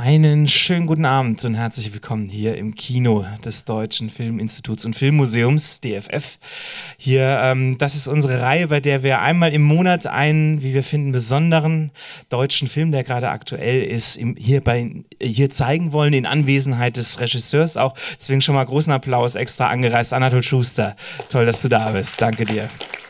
Einen schönen guten Abend und herzlich willkommen hier im Kino des Deutschen Filminstituts und Filmmuseums, DFF. Das ist unsere Reihe, bei der wir einmal im Monat einen, wie wir finden, besonderen deutschen Film, der gerade aktuell ist, hier zeigen wollen, in Anwesenheit des Regisseurs auch. Deswegen schon mal großen Applaus, extra angereist, Anatol Schuster. Toll, dass du da bist. Danke dir.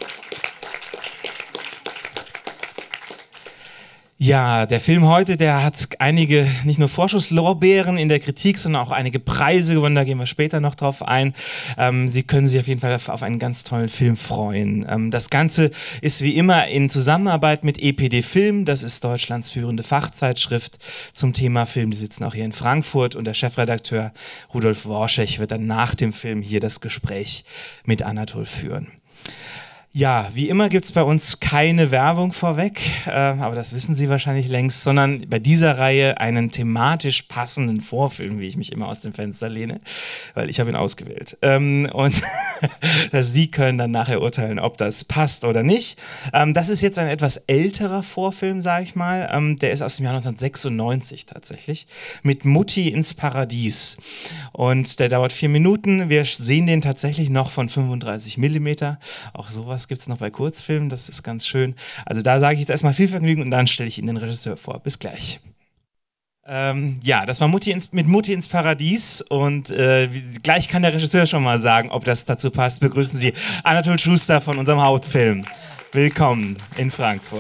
Ja, der Film heute, der hat einige, nicht nur Vorschusslorbeeren in der Kritik, sondern auch einige Preise gewonnen, da gehen wir später noch drauf ein. Sie können sich auf jeden Fall auf einen ganz tollen Film freuen. Das Ganze ist wie immer in Zusammenarbeit mit EPD Film, das ist Deutschlands führende Fachzeitschrift zum Thema Film. Die sitzen auch hier in Frankfurt und der Chefredakteur Rudolf Worschech wird dann nach dem Film hier das Gespräch mit Anatol führen. Ja, wie immer gibt es bei uns keine Werbung vorweg, aber das wissen Sie wahrscheinlich längst, sondern bei dieser Reihe einen thematisch passenden Vorfilm, wie ich mich immer aus dem Fenster lehne, weil ich habe ihn ausgewählt. Und Sie können dann nachher urteilen, ob das passt oder nicht. Das ist jetzt ein etwas älterer Vorfilm, sage ich mal. Der ist aus dem Jahr 1996 tatsächlich, mit Mutti ins Paradies. Und der dauert 4 Minuten. Wir sehen den tatsächlich noch von 35 mm. Auch sowas gibt es noch bei Kurzfilmen, das ist ganz schön. Also da sage ich jetzt erstmal viel Vergnügen und dann stelle ich Ihnen den Regisseur vor. Bis gleich. Das war mit Mutti ins Paradies und gleich kann der Regisseur schon mal sagen, ob das dazu passt. Begrüßen Sie Anatol Schuster von unserem Hauptfilm. Willkommen in Frankfurt.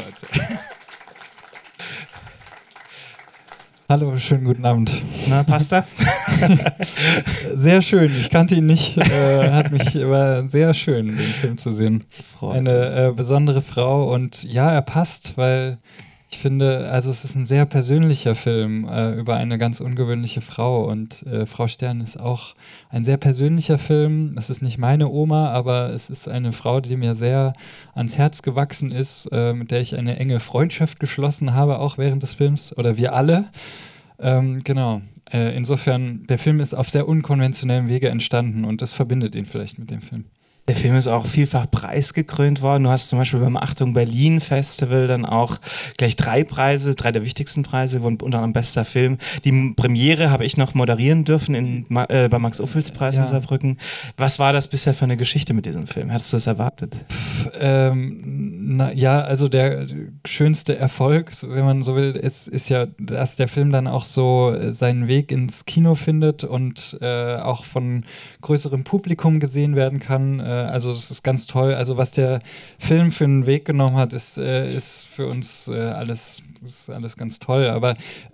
Hallo, schönen guten Abend. Na, passt er? Sehr schön, ich kannte ihn nicht, war sehr schön, den Film zu sehen. Eine besondere Frau und ja, er passt, weil ich finde, also es ist ein sehr persönlicher Film über eine ganz ungewöhnliche Frau und Frau Stern ist auch ein sehr persönlicher Film. Es ist nicht meine Oma, aber es ist eine Frau, die mir sehr ans Herz gewachsen ist, mit der ich eine enge Freundschaft geschlossen habe, auch während des Films, oder wir alle. Genau. Insofern, der Film ist auf sehr unkonventionellem Wege entstanden und das verbindet ihn vielleicht mit dem Film. Der Film ist auch vielfach preisgekrönt worden. Du hast zum Beispiel beim Achtung Berlin Festival dann auch gleich 3 Preise, 3 der wichtigsten Preise, unter anderem bester Film. Die Premiere habe ich noch moderieren dürfen beim Max-Ophüls-Preis in Saarbrücken. Was war das bisher für eine Geschichte mit diesem Film? Hast du das erwartet? Also der schönste Erfolg, wenn man so will, ist ja, dass der Film dann auch so seinen Weg ins Kino findet und auch von größerem Publikum gesehen werden kann. Also das ist ganz toll. Also was der Film für einen Weg genommen hat, ist für uns alles ganz toll. Aber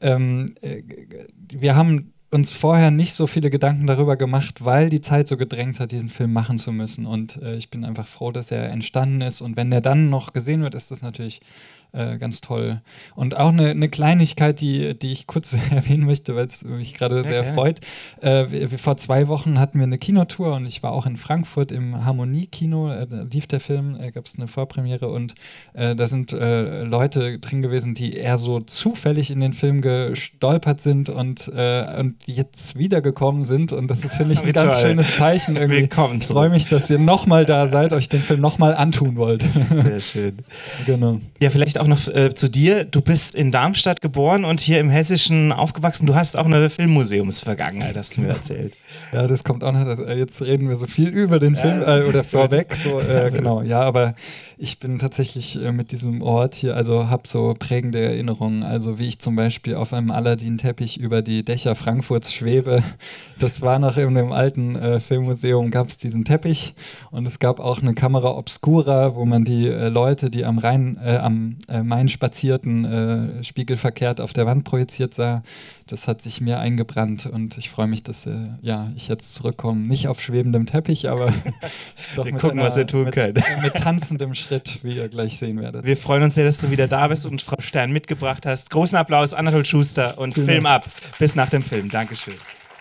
wir haben uns vorher nicht so viele Gedanken darüber gemacht, weil die Zeit so gedrängt hat, diesen Film machen zu müssen. Und ich bin einfach froh, dass er entstanden ist. Und wenn der dann noch gesehen wird, ist das natürlich ganz toll. Und auch eine Kleinigkeit, die ich kurz erwähnen möchte, weil es mich gerade sehr freut. Vor 2 Wochen hatten wir eine Kinotour und ich war auch in Frankfurt im Harmonie-Kino. Da lief der Film, gab es eine Vorpremiere und da sind Leute drin gewesen, die eher so zufällig in den Film gestolpert sind und jetzt wiedergekommen sind. Und das ist, finde ich, ein ganz schönes Zeichen. Willkommen. Ich freue mich, dass ihr nochmal da seid, euch den Film nochmal antun wollt. Sehr schön. Genau. Ja, vielleicht auch noch zu dir. Du bist in Darmstadt geboren und hier im Hessischen aufgewachsen. Du hast auch eine Filmmuseumsvergangenheit, hast du mir erzählt. Ja, das kommt auch noch. Jetzt reden wir so viel über den Film oder vorweg. So, genau, ja, aber ich bin tatsächlich mit diesem Ort hier, also habe so prägende Erinnerungen. Also wie ich zum Beispiel auf einem Aladdin-Teppich über die Dächer Frankfurts schwebe. Das war noch in dem alten Filmmuseum, gab es diesen Teppich und es gab auch eine Kamera Obscura, wo man die Leute, die am Main spazierten, spiegelverkehrt auf der Wand projiziert sah. Das hat sich mir eingebrannt und ich freue mich, dass ich jetzt zurückkomme. Nicht auf schwebendem Teppich, aber doch wir gucken, was wir tun können. Mit tanzendem Schritt, wie ihr gleich sehen werdet. Wir freuen uns sehr, dass du wieder da bist und Frau Stern mitgebracht hast. Großen Applaus, Anatol Schuster und Film ab. Bis nach dem Film. Dankeschön.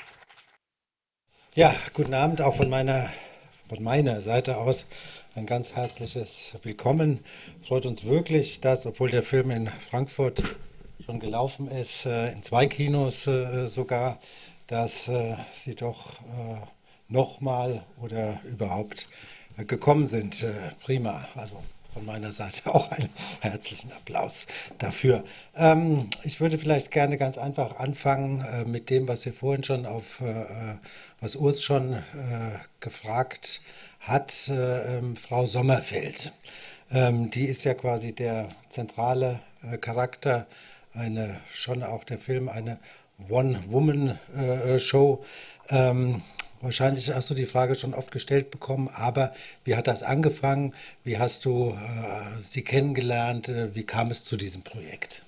Ja, guten Abend auch von meiner Seite aus. Ein ganz herzliches Willkommen. Freut uns wirklich, dass, obwohl der Film in Frankfurt schon gelaufen ist, in 2 Kinos sogar, dass Sie doch nochmal oder überhaupt gekommen sind. Prima. Also von meiner Seite auch einen herzlichen Applaus dafür. Ich würde vielleicht gerne ganz einfach anfangen mit dem, was ihr vorhin schon was Urs schon gefragt hat, Frau Sommerfeld. Die ist ja quasi der zentrale Charakter, schon auch der Film, eine One-Woman-Show. Wahrscheinlich hast du die Frage schon oft gestellt bekommen, aber wie hat das angefangen? Wie hast du sie kennengelernt? Wie kam es zu diesem Projekt?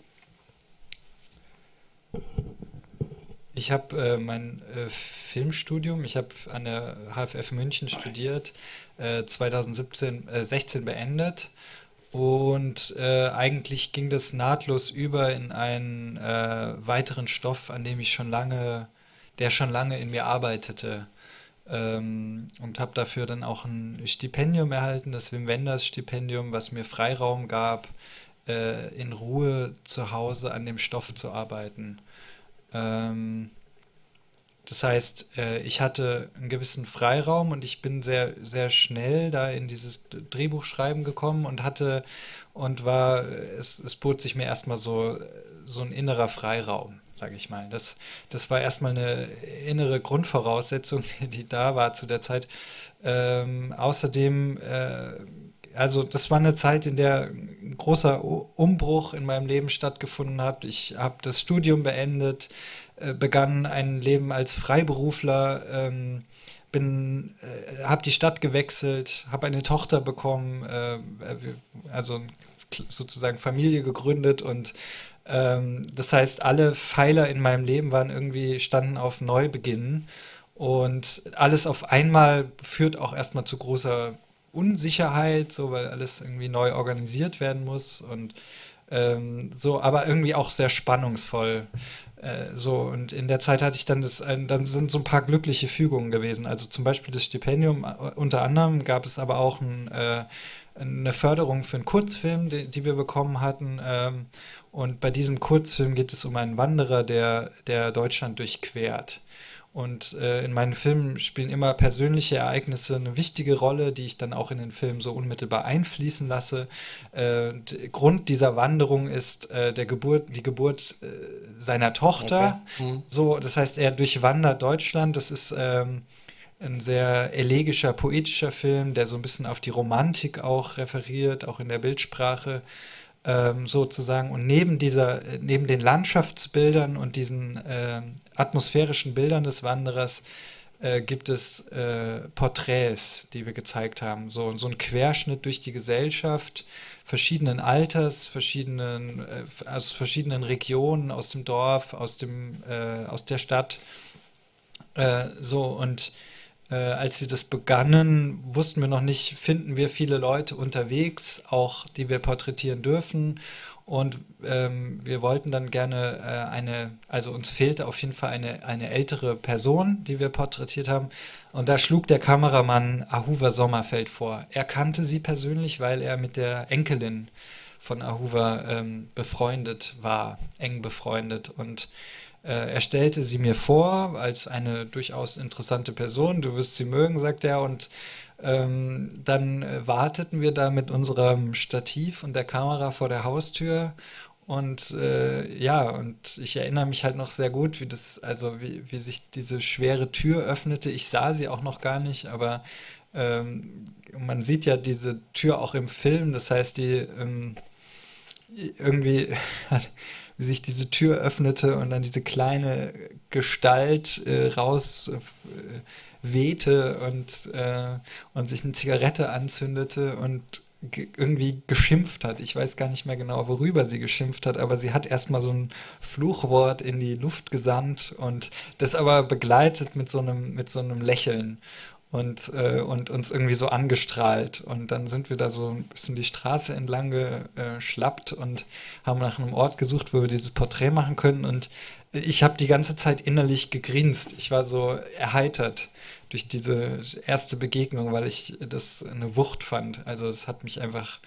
Ich habe mein Filmstudium, ich habe an der HFF München studiert, 2016 beendet. Und eigentlich ging das nahtlos über in einen weiteren Stoff, an dem der schon lange in mir arbeitete. Und habe dafür dann auch ein Stipendium erhalten, das Wim Wenders Stipendium, was mir Freiraum gab, in Ruhe zu Hause an dem Stoff zu arbeiten. Das heißt, ich hatte einen gewissen Freiraum und ich bin sehr, sehr schnell da in dieses Drehbuchschreiben gekommen es bot sich mir erstmal so ein innerer Freiraum, sage ich mal. Das war erstmal eine innere Grundvoraussetzung, die da war zu der Zeit. Außerdem, also das war eine Zeit, in der ein großer Umbruch in meinem Leben stattgefunden hat. Ich habe das Studium beendet, begann ein Leben als Freiberufler, habe die Stadt gewechselt, habe eine Tochter bekommen, also sozusagen Familie gegründet und das heißt, alle Pfeiler in meinem Leben standen auf Neubeginn und alles auf einmal führt auch erstmal zu großer Unsicherheit, so weil alles irgendwie neu organisiert werden muss und aber irgendwie auch sehr spannungsvoll. Und in der Zeit hatte ich dann dann sind so ein paar glückliche Fügungen gewesen. Also zum Beispiel das Stipendium, unter anderem gab es aber auch eine Förderung für einen Kurzfilm, die wir bekommen hatten. Und bei diesem Kurzfilm geht es um einen Wanderer, der Deutschland durchquert. Und in meinen Filmen spielen immer persönliche Ereignisse eine wichtige Rolle, die ich dann auch in den Film so unmittelbar einfließen lasse. Grund dieser Wanderung ist die Geburt seiner Tochter. Okay. Mhm. So, das heißt, er durchwandert Deutschland. Das ist ein sehr elegischer, poetischer Film, der so ein bisschen auf die Romantik auch referiert, auch in der Bildsprache. Sozusagen. Und neben den Landschaftsbildern und diesen atmosphärischen Bildern des Wanderers gibt es Porträts, die wir gezeigt haben. So ein Querschnitt durch die Gesellschaft, verschiedenen Alters, aus verschiedenen Regionen, aus dem Dorf, aus der Stadt. Als wir das begannen, wussten wir noch nicht, finden wir viele Leute unterwegs, auch die wir porträtieren dürfen. Und wir wollten dann gerne also uns fehlte auf jeden Fall eine ältere Person, die wir porträtiert haben. Und da schlug der Kameramann Ahuva Sommerfeld vor. Er kannte sie persönlich, weil er mit der Enkelin von Ahuva befreundet war, eng befreundet. Und er stellte sie mir vor als eine durchaus interessante Person. Du wirst sie mögen, sagt er. Und dann warteten wir da mit unserem Stativ und der Kamera vor der Haustür. Und und ich erinnere mich halt noch sehr gut, wie sich diese schwere Tür öffnete. Ich sah sie auch noch gar nicht, aber man sieht ja diese Tür auch im Film. Das heißt, irgendwie wie sich diese Tür öffnete und dann diese kleine Gestalt raus wehte und sich eine Zigarette anzündete und irgendwie geschimpft hat. Ich weiß gar nicht mehr genau, worüber sie geschimpft hat, aber sie hat erstmal so ein Fluchwort in die Luft gesandt und das aber begleitet mit so einem Lächeln. Und uns irgendwie so angestrahlt. Und dann sind wir da so ein bisschen die Straße entlang geschlappt und haben nach einem Ort gesucht, wo wir dieses Porträt machen können. Und ich habe die ganze Zeit innerlich gegrinst. Ich war so erheitert durch diese erste Begegnung, weil ich das eine Wucht fand. Also es hat mich einfach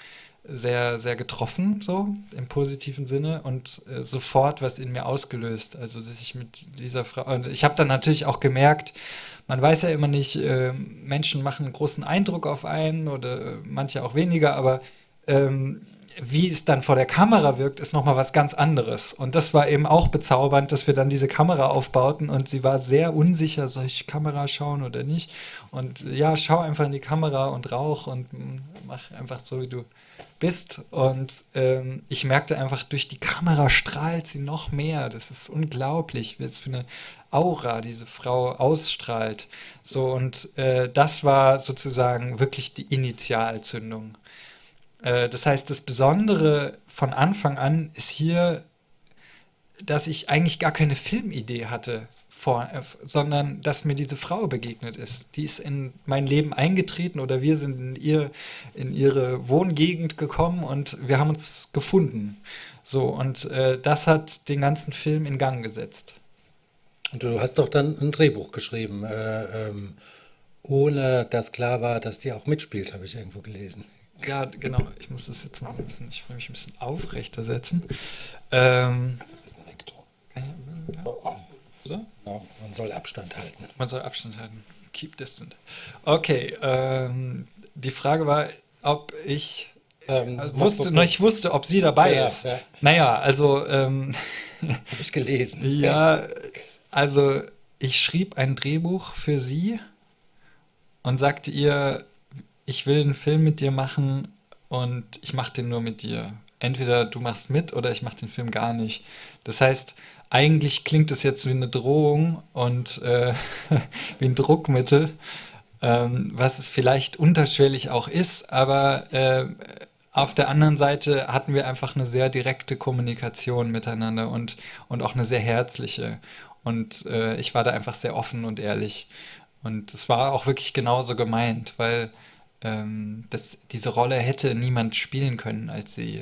sehr, sehr getroffen, so im positiven Sinne und sofort was in mir ausgelöst. Also, dass ich mit dieser Frau, und ich habe dann natürlich auch gemerkt, man weiß ja immer nicht, Menschen machen einen großen Eindruck auf einen oder manche auch weniger, aber wie es dann vor der Kamera wirkt, ist nochmal was ganz anderes. Und das war eben auch bezaubernd, dass wir dann diese Kamera aufbauten und sie war sehr unsicher, soll ich Kamera schauen oder nicht? Und ja, schau einfach in die Kamera und rauch und mach einfach so, wie du bist. Und ich merkte einfach, durch die Kamera strahlt sie noch mehr. Das ist unglaublich, was für eine Aura diese Frau ausstrahlt. So, und das war sozusagen wirklich die Initialzündung. Das heißt, das Besondere von Anfang an ist hier, dass ich eigentlich gar keine Filmidee hatte, sondern dass mir diese Frau begegnet ist. Die ist in mein Leben eingetreten oder wir sind in ihre Wohngegend gekommen und wir haben uns gefunden. So, und das hat den ganzen Film in Gang gesetzt. Und du hast doch dann ein Drehbuch geschrieben, ohne dass klar war, dass die auch mitspielt, habe ich irgendwo gelesen. Ja, genau. Ich muss das jetzt mal ein bisschen, ich will mich ein bisschen aufrechter setzen. Also ein bisschen wegtun. Ja. So? Ja, man soll Abstand halten. Man soll Abstand halten. Keep distant. Okay, die Frage war, ob ich ich wusste, ob sie dabei ist. Ja. Naja, also habe ich gelesen. Ja, also ich schrieb ein Drehbuch für sie und sagte ihr, ich will einen Film mit dir machen und ich mache den nur mit dir. Entweder du machst mit oder ich mache den Film gar nicht. Das heißt, eigentlich klingt es jetzt wie eine Drohung und wie ein Druckmittel, was es vielleicht unterschwellig auch ist, aber auf der anderen Seite hatten wir einfach eine sehr direkte Kommunikation miteinander und auch eine sehr herzliche. Und ich war da einfach sehr offen und ehrlich. Und es war auch wirklich genauso gemeint, weil diese Rolle hätte niemand spielen können als sie.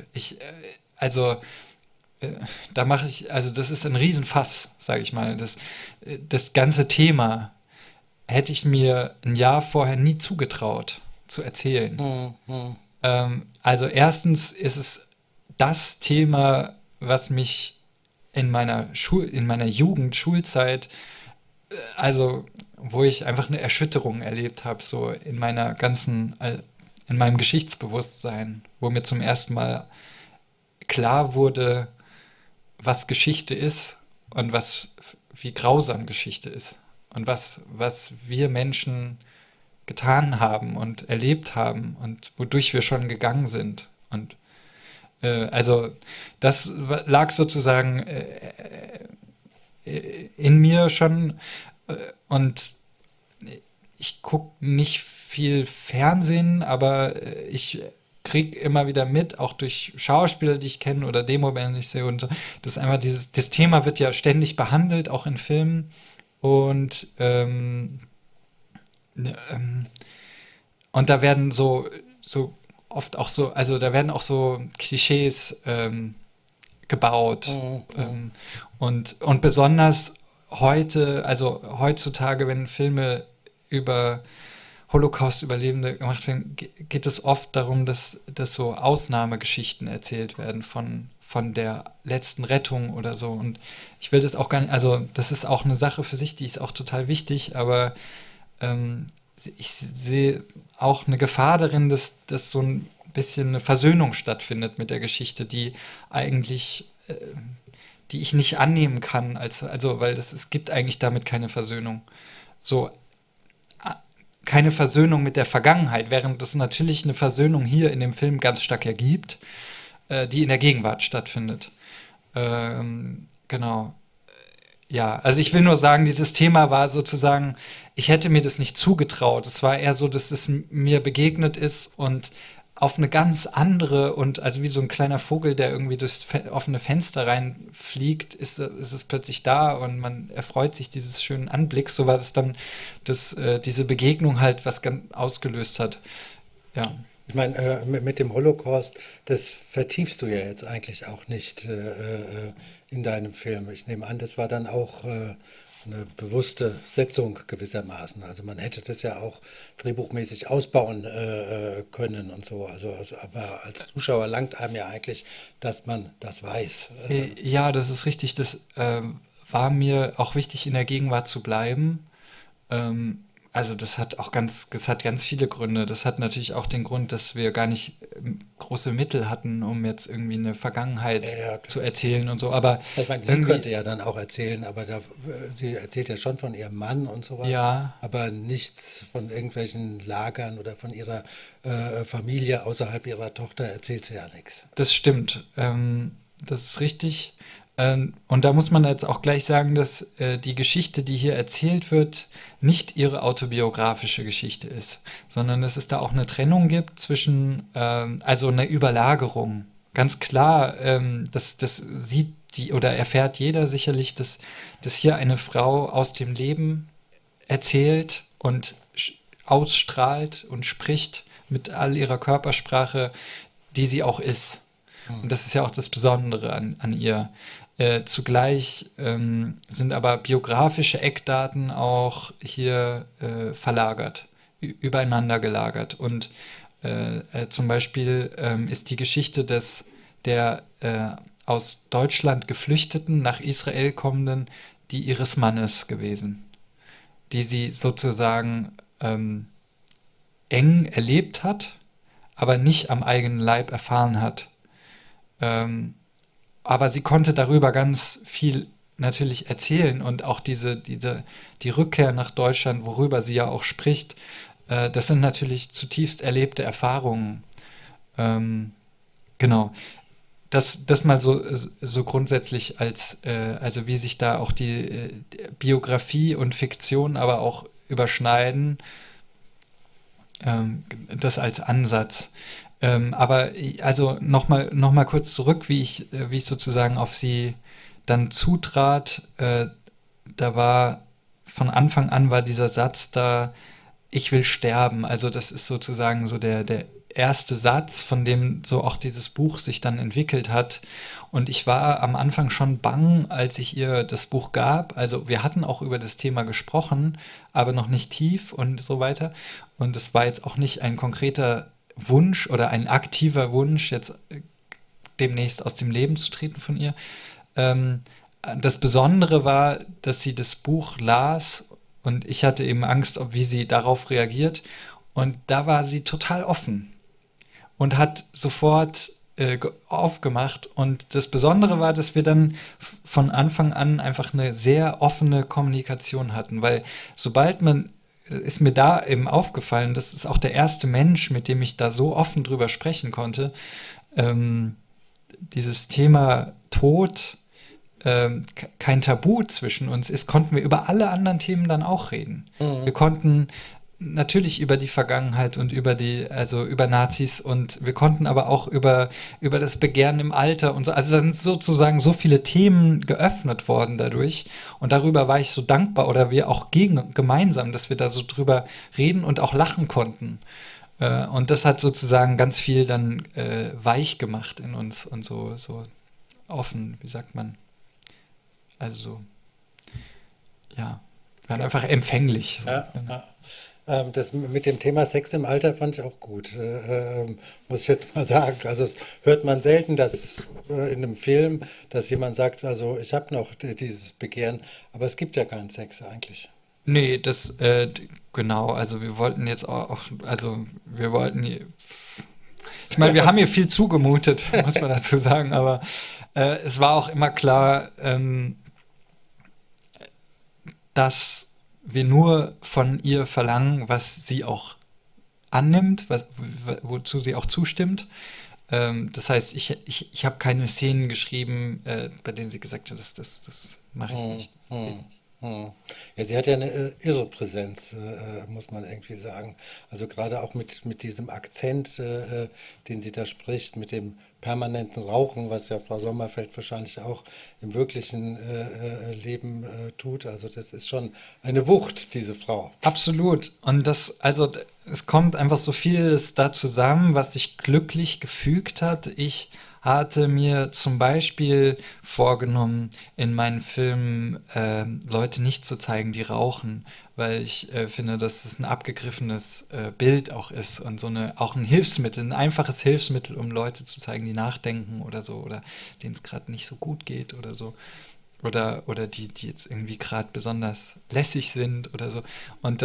Da mache ich, also das ist ein Riesenfass, sage ich mal. Das ganze Thema hätte ich mir ein Jahr vorher nie zugetraut zu erzählen. Also erstens ist es das Thema, was mich in meiner Jugend, Schulzeit, also wo ich einfach eine Erschütterung erlebt habe, so in in meinem Geschichtsbewusstsein, wo mir zum ersten Mal klar wurde, was Geschichte ist und wie grausam Geschichte ist und was wir Menschen getan haben und erlebt haben und wodurch wir schon gegangen sind. Und also das lag sozusagen in mir schon. Und ich gucke nicht viel Fernsehen, aber ich kriege immer wieder mit, auch durch Schauspieler, die ich kenne oder Demoband, die ich sehe. Und das ist einfach das Thema wird ja ständig behandelt, auch in Filmen. Und da werden so oft auch so, also da werden auch so Klischees gebaut. Und besonders heutzutage, wenn Filme über Holocaust-Überlebende gemacht werden, geht es oft darum, dass so Ausnahmegeschichten erzählt werden von der letzten Rettung oder so. Und ich will das auch gar nicht, also das ist auch eine Sache für sich, die ist auch total wichtig, aber ich sehe auch eine Gefahr darin, dass so ein bisschen eine Versöhnung stattfindet mit der Geschichte, die eigentlich die ich nicht annehmen kann, weil es gibt eigentlich damit keine Versöhnung. So, keine Versöhnung mit der Vergangenheit, während es natürlich eine Versöhnung hier in dem Film ganz stark ergibt, die in der Gegenwart stattfindet. Genau. Ja, also ich will nur sagen, dieses Thema war sozusagen, ich hätte mir das nicht zugetraut. Es war eher so, dass es mir begegnet ist und auf eine ganz andere und also wie so ein kleiner Vogel, der irgendwie durchs offene Fenster reinfliegt, ist es plötzlich da und man erfreut sich dieses schönen Anblicks. So war das dann, dass diese Begegnung halt was ganz ausgelöst hat. Ja. Ich meine, mit dem Holocaust, das vertiefst du ja jetzt eigentlich auch nicht in deinem Film. Ich nehme an, das war dann auch eine bewusste Setzung gewissermaßen. Also man hätte das ja auch drehbuchmäßig ausbauen können und so. Aber als Zuschauer langt einem ja eigentlich, dass man das weiß. Ja, das ist richtig. Das war mir auch wichtig, in der Gegenwart zu bleiben. Also das hat ganz viele Gründe. Das hat natürlich auch den Grund, dass wir gar nicht große Mittel hatten, um jetzt irgendwie eine Vergangenheit zu erzählen und so. Aber ich meine, sie könnte ja dann auch erzählen, aber sie erzählt ja schon von ihrem Mann und sowas, ja, aber nichts von irgendwelchen Lagern oder von ihrer Familie außerhalb ihrer Tochter erzählt sie ja nichts. das stimmt. Das ist richtig. Und da muss man jetzt auch gleich sagen, dass die Geschichte, die hier erzählt wird, nicht ihre autobiografische Geschichte ist, sondern dass es da auch eine Trennung gibt zwischen, also eine Überlagerung. Ganz klar, das sieht oder erfährt jeder sicherlich, dass hier eine Frau aus dem Leben erzählt und ausstrahlt und spricht mit all ihrer Körpersprache, die sie auch ist. Und das ist ja auch das Besondere an ihr. Zugleich sind aber biografische Eckdaten auch hier verlagert, übereinander gelagert. Und zum Beispiel ist die Geschichte der aus Deutschland Geflüchteten nach Israel kommenden, die ihres Mannes gewesen, die sie sozusagen eng erlebt hat, aber nicht am eigenen Leib erfahren hat. Aber sie konnte darüber ganz viel natürlich erzählen und auch die Rückkehr nach Deutschland, worüber sie ja auch spricht, das sind natürlich zutiefst erlebte Erfahrungen. Genau. Das mal so grundsätzlich also wie sich da auch die Biografie und Fiktion aber auch überschneiden, das als Ansatz. Aber also noch mal kurz zurück, wie ich sozusagen auf sie dann zutrat. Da war von Anfang an war dieser Satz da, ich will sterben. Also das ist sozusagen so der erste Satz, von dem so auch dieses Buch sich dann entwickelt hat. Und ich war am Anfang schon bang, als ich ihr das Buch gab. Also wir hatten auch über das Thema gesprochen, aber noch nicht tief und so weiter. Und es war jetzt auch nicht ein konkreter Wunsch oder ein aktiver Wunsch, jetzt demnächst aus dem Leben zu treten von ihr. Das Besondere war, dass sie das Buch las und ich hatte eben Angst, wie sie darauf reagiert. Und da war sie total offen und hat sofort aufgemacht. Und das Besondere war, dass wir dann von Anfang an einfach eine sehr offene Kommunikation hatten, weil sobald man ist mir da eben aufgefallen, das ist auch der erste Mensch, mit dem ich da so offen drüber sprechen konnte. Dieses Thema Tod, kein Tabu zwischen uns ist, konnten wir über alle anderen Themen dann auch reden. Wir konnten natürlich über die Vergangenheit und über Nazis und wir konnten aber auch über das Begehren im Alter und so. Also da sind sozusagen so viele Themen geöffnet worden dadurch und darüber war ich so dankbar oder wir auch gemeinsam, dass wir da so drüber reden und auch lachen konnten. Und das hat sozusagen ganz viel dann weich gemacht in uns und so offen, wie sagt man? Also ja, wir waren einfach empfänglich. So. Ja. Das mit dem Thema Sex im Alter fand ich auch gut, muss ich jetzt mal sagen. Also es hört man selten, dass in einem Film, dass jemand sagt, also ich habe noch dieses Begehren, aber es gibt ja keinen Sex eigentlich. Nee, genau, also wir wollten jetzt auch, ich meine, wir haben hier viel zugemutet, muss man dazu sagen, aber es war auch immer klar, dass wir nur von ihr verlangen, was sie auch annimmt, wozu sie auch zustimmt. Das heißt, ich habe keine Szenen geschrieben, bei denen sie gesagt hat, das mache ich nicht. Das geht nicht. Ja, sie hat ja eine irre Präsenz, muss man irgendwie sagen. Also gerade auch mit diesem Akzent, den sie da spricht, mit dem permanenten Rauchen, was ja Frau Sommerfeld wahrscheinlich auch im wirklichen Leben tut. Also das ist schon eine Wucht, diese Frau. Absolut. Und es kommt einfach so vieles da zusammen, was sich glücklich gefügt hat. Ich hatte mir zum Beispiel vorgenommen, in meinen Filmen Leute nicht zu zeigen, die rauchen, weil ich finde, dass es ein abgegriffenes Bild auch ist und auch ein Hilfsmittel, ein einfaches Hilfsmittel, um Leute zu zeigen, die nachdenken oder so, oder denen es gerade nicht so gut geht oder so. Oder die jetzt irgendwie gerade besonders lässig sind oder so. Und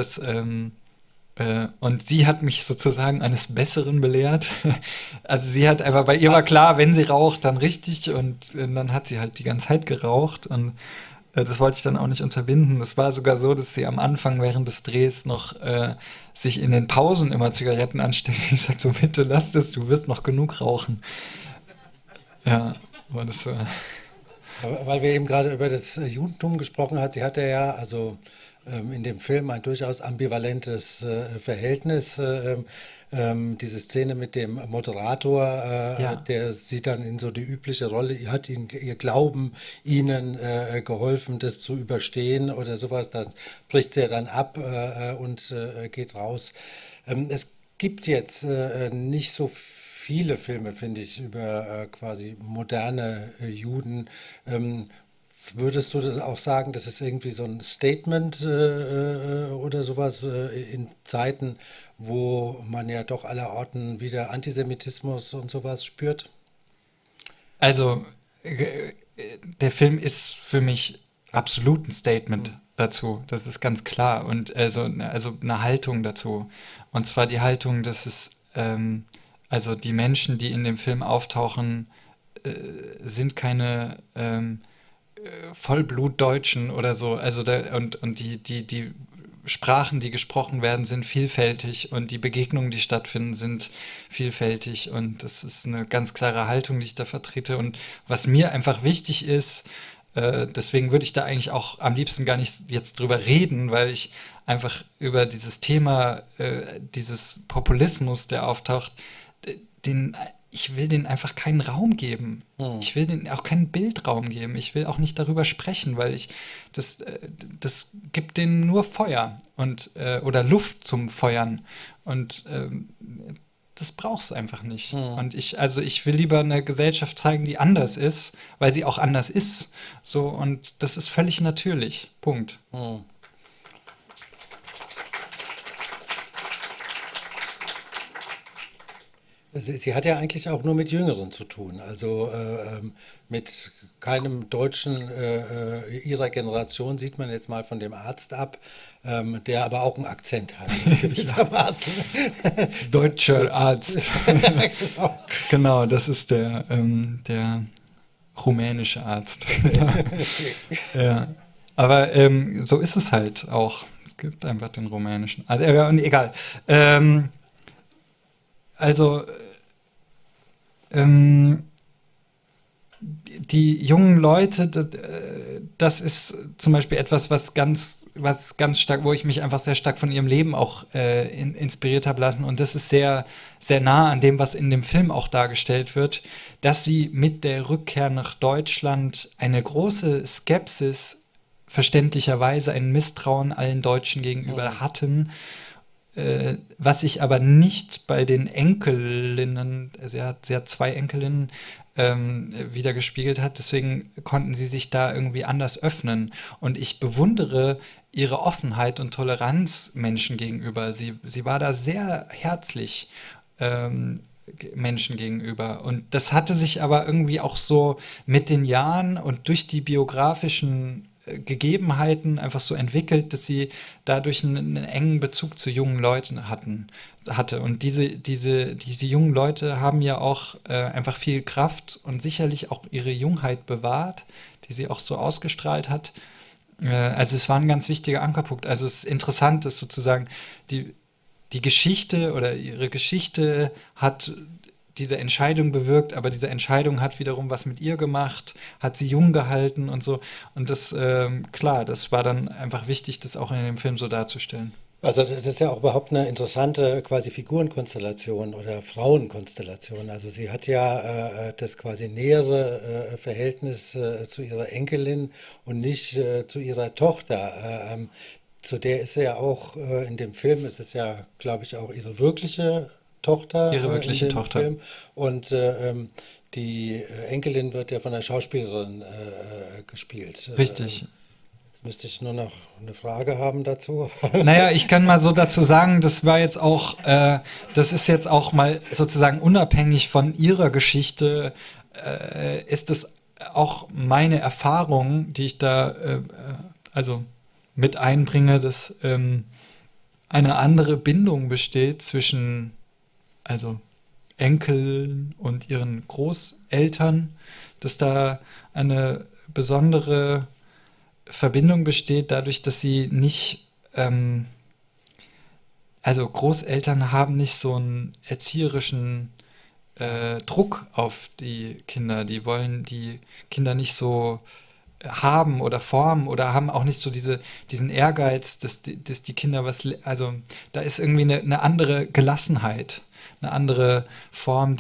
und sie hat mich sozusagen eines Besseren belehrt. Also sie hat einfach, bei ihr war klar, wenn sie raucht, dann richtig und dann hat sie halt die ganze Zeit geraucht und das wollte ich dann auch nicht unterbinden. Es war sogar so, dass sie am Anfang während des Drehs noch sich in den Pausen immer Zigaretten ansteckt. Ich sag so, bitte lass das, du wirst noch genug rauchen. Ja, aber das war... Weil wir eben gerade über das Judentum gesprochen haben, sie hatte ja also in dem Film ein durchaus ambivalentes Verhältnis. Diese Szene mit dem Moderator, Ja. der sie dann in so die übliche Rolle, hat ihr Glauben ihnen geholfen, das zu überstehen oder sowas, dann bricht sie ja dann ab und geht raus. Es gibt jetzt nicht so viele Filme, finde ich, über quasi moderne Juden. Würdest du das auch sagen, das ist irgendwie so ein Statement oder sowas in Zeiten, wo man ja doch allerorten wieder Antisemitismus und sowas spürt? Also, der Film ist für mich absolut ein Statement dazu. Das ist ganz klar. Und also eine Haltung dazu. Und zwar die Haltung, dass also die Menschen, die in dem Film auftauchen, sind keine Vollblutdeutschen oder so. Also und die Sprachen, die gesprochen werden, sind vielfältig und die Begegnungen, die stattfinden, sind vielfältig und das ist eine ganz klare Haltung, die ich da vertrete und was mir einfach wichtig ist, deswegen würde ich da eigentlich auch am liebsten gar nicht jetzt drüber reden, weil ich einfach über dieses Thema, dieses Populismus, der auftaucht, den ich will denen einfach keinen Raum geben. Ich will denen auch keinen Bildraum geben. Ich will auch nicht darüber sprechen, weil das gibt denen nur Feuer und oder Luft zum Feuern. Und das braucht es einfach nicht. Und ich will lieber eine Gesellschaft zeigen, die anders ist, weil sie auch anders ist. So, und das ist völlig natürlich. Punkt. Sie hat ja eigentlich auch nur mit Jüngeren zu tun, also mit keinem Deutschen ihrer Generation, sieht man jetzt mal von dem Arzt ab, der aber auch einen Akzent hat, gewissermaßen. Deutscher Arzt. Genau. Genau, das ist der rumänische Arzt. Ja. Aber so ist es halt auch. Es gibt einfach den rumänischen. Also, egal. Also, die jungen Leute, das ist zum Beispiel etwas, was ganz stark, wo ich mich einfach sehr stark von ihrem Leben auch inspiriert habe lassen. Und das ist sehr, sehr nah an dem, was in dem Film auch dargestellt wird, dass sie mit der Rückkehr nach Deutschland eine große Skepsis, verständlicherweise ein Misstrauen allen Deutschen gegenüber hatten. Was ich aber nicht bei den Enkelinnen, sie hat 2 Enkelinnen, wieder gespiegelt hat. Deswegen konnten sie sich da irgendwie anders öffnen. Und ich bewundere ihre Offenheit und Toleranz Menschen gegenüber. Sie war da sehr herzlich Menschen gegenüber. Und das hatte sich aber irgendwie auch so mit den Jahren und durch die biografischen Gegebenheiten einfach so entwickelt, dass sie dadurch einen engen Bezug zu jungen Leuten hatte. Und diese jungen Leute haben ja auch einfach viel Kraft und sicherlich auch ihre Jungheit bewahrt, die sie auch so ausgestrahlt hat. Also es war ein ganz wichtiger Ankerpunkt. Also es ist interessant, dass sozusagen die Geschichte oder ihre Geschichte hat diese Entscheidung bewirkt, aber diese Entscheidung hat wiederum was mit ihr gemacht, hat sie jung gehalten und so. Und das, klar, das war dann einfach wichtig, das auch in dem Film so darzustellen. Also das ist ja auch überhaupt eine interessante quasi Figurenkonstellation oder Frauenkonstellation. Also sie hat ja das quasi nähere Verhältnis zu ihrer Enkelin und nicht zu ihrer Tochter. Zu der ist sie ja auch in dem Film, ist es ja, glaube ich, auch ihre wirkliche Tochter. Ihre wirkliche in dem Tochter. Film. Und die Enkelin wird ja von der Schauspielerin gespielt. Richtig. Jetzt müsste ich nur noch eine Frage haben dazu. Naja, ich kann mal so dazu sagen, das ist jetzt auch mal sozusagen unabhängig von ihrer Geschichte, ist es auch meine Erfahrung, die ich da also mit einbringe, dass eine andere Bindung besteht zwischen also Enkeln und ihren Großeltern, dass da eine besondere Verbindung besteht, dadurch, dass sie nicht, also Großeltern haben nicht so einen erzieherischen Druck auf die Kinder. Die wollen die Kinder nicht so haben oder formen oder haben auch nicht so diesen Ehrgeiz, dass die Kinder also da ist irgendwie eine andere Gelassenheit, eine andere Form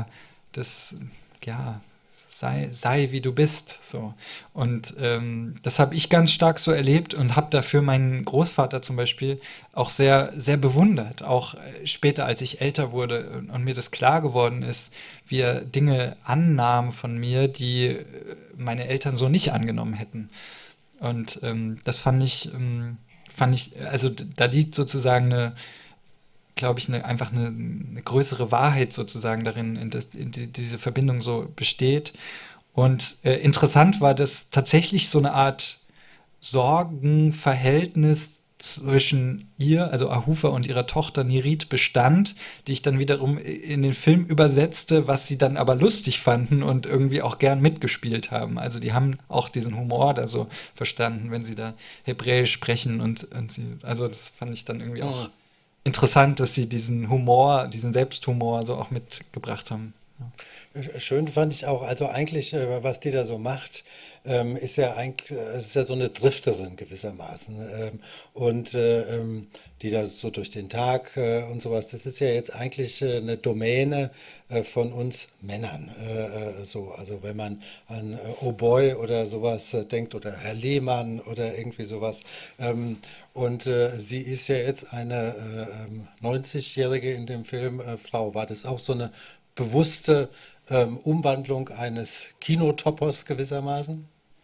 ja, sei wie du bist. So. Und das habe ich ganz stark so erlebt und habe dafür meinen Großvater zum Beispiel auch sehr, sehr bewundert. Auch später, als ich älter wurde und mir das klar geworden ist, wie er Dinge annahm von mir, die meine Eltern so nicht angenommen hätten. Und das fand ich, also da liegt sozusagen glaube ich, einfach eine größere Wahrheit sozusagen darin, in diese Verbindung so besteht. Und interessant war, dass tatsächlich so eine Art Sorgenverhältnis zwischen ihr, also Ahufa und ihrer Tochter Nirit bestand, die ich dann wiederum in den Film übersetzte, was sie dann aber lustig fanden und irgendwie auch gern mitgespielt haben. Also die haben auch diesen Humor da so verstanden, wenn sie da Hebräisch sprechen und sie, also das fand ich dann irgendwie auch interessant, dass sie diesen Humor, diesen Selbsthumor so auch mitgebracht haben. Ja. Schön fand ich auch, also eigentlich, was die da so macht, ist ja eigentlich, es ist ja so eine Drifterin gewissermaßen. Und die da so durch den Tag und sowas, das ist ja jetzt eigentlich eine Domäne von uns Männern. So, also wenn man an Oh Boy oder sowas denkt oder Herr Lehmann oder irgendwie sowas. Und sie ist ja jetzt eine 90-Jährige in dem Film Frau. War das auch so eine bewusste Umwandlung eines Kinotopos gewissermaßen?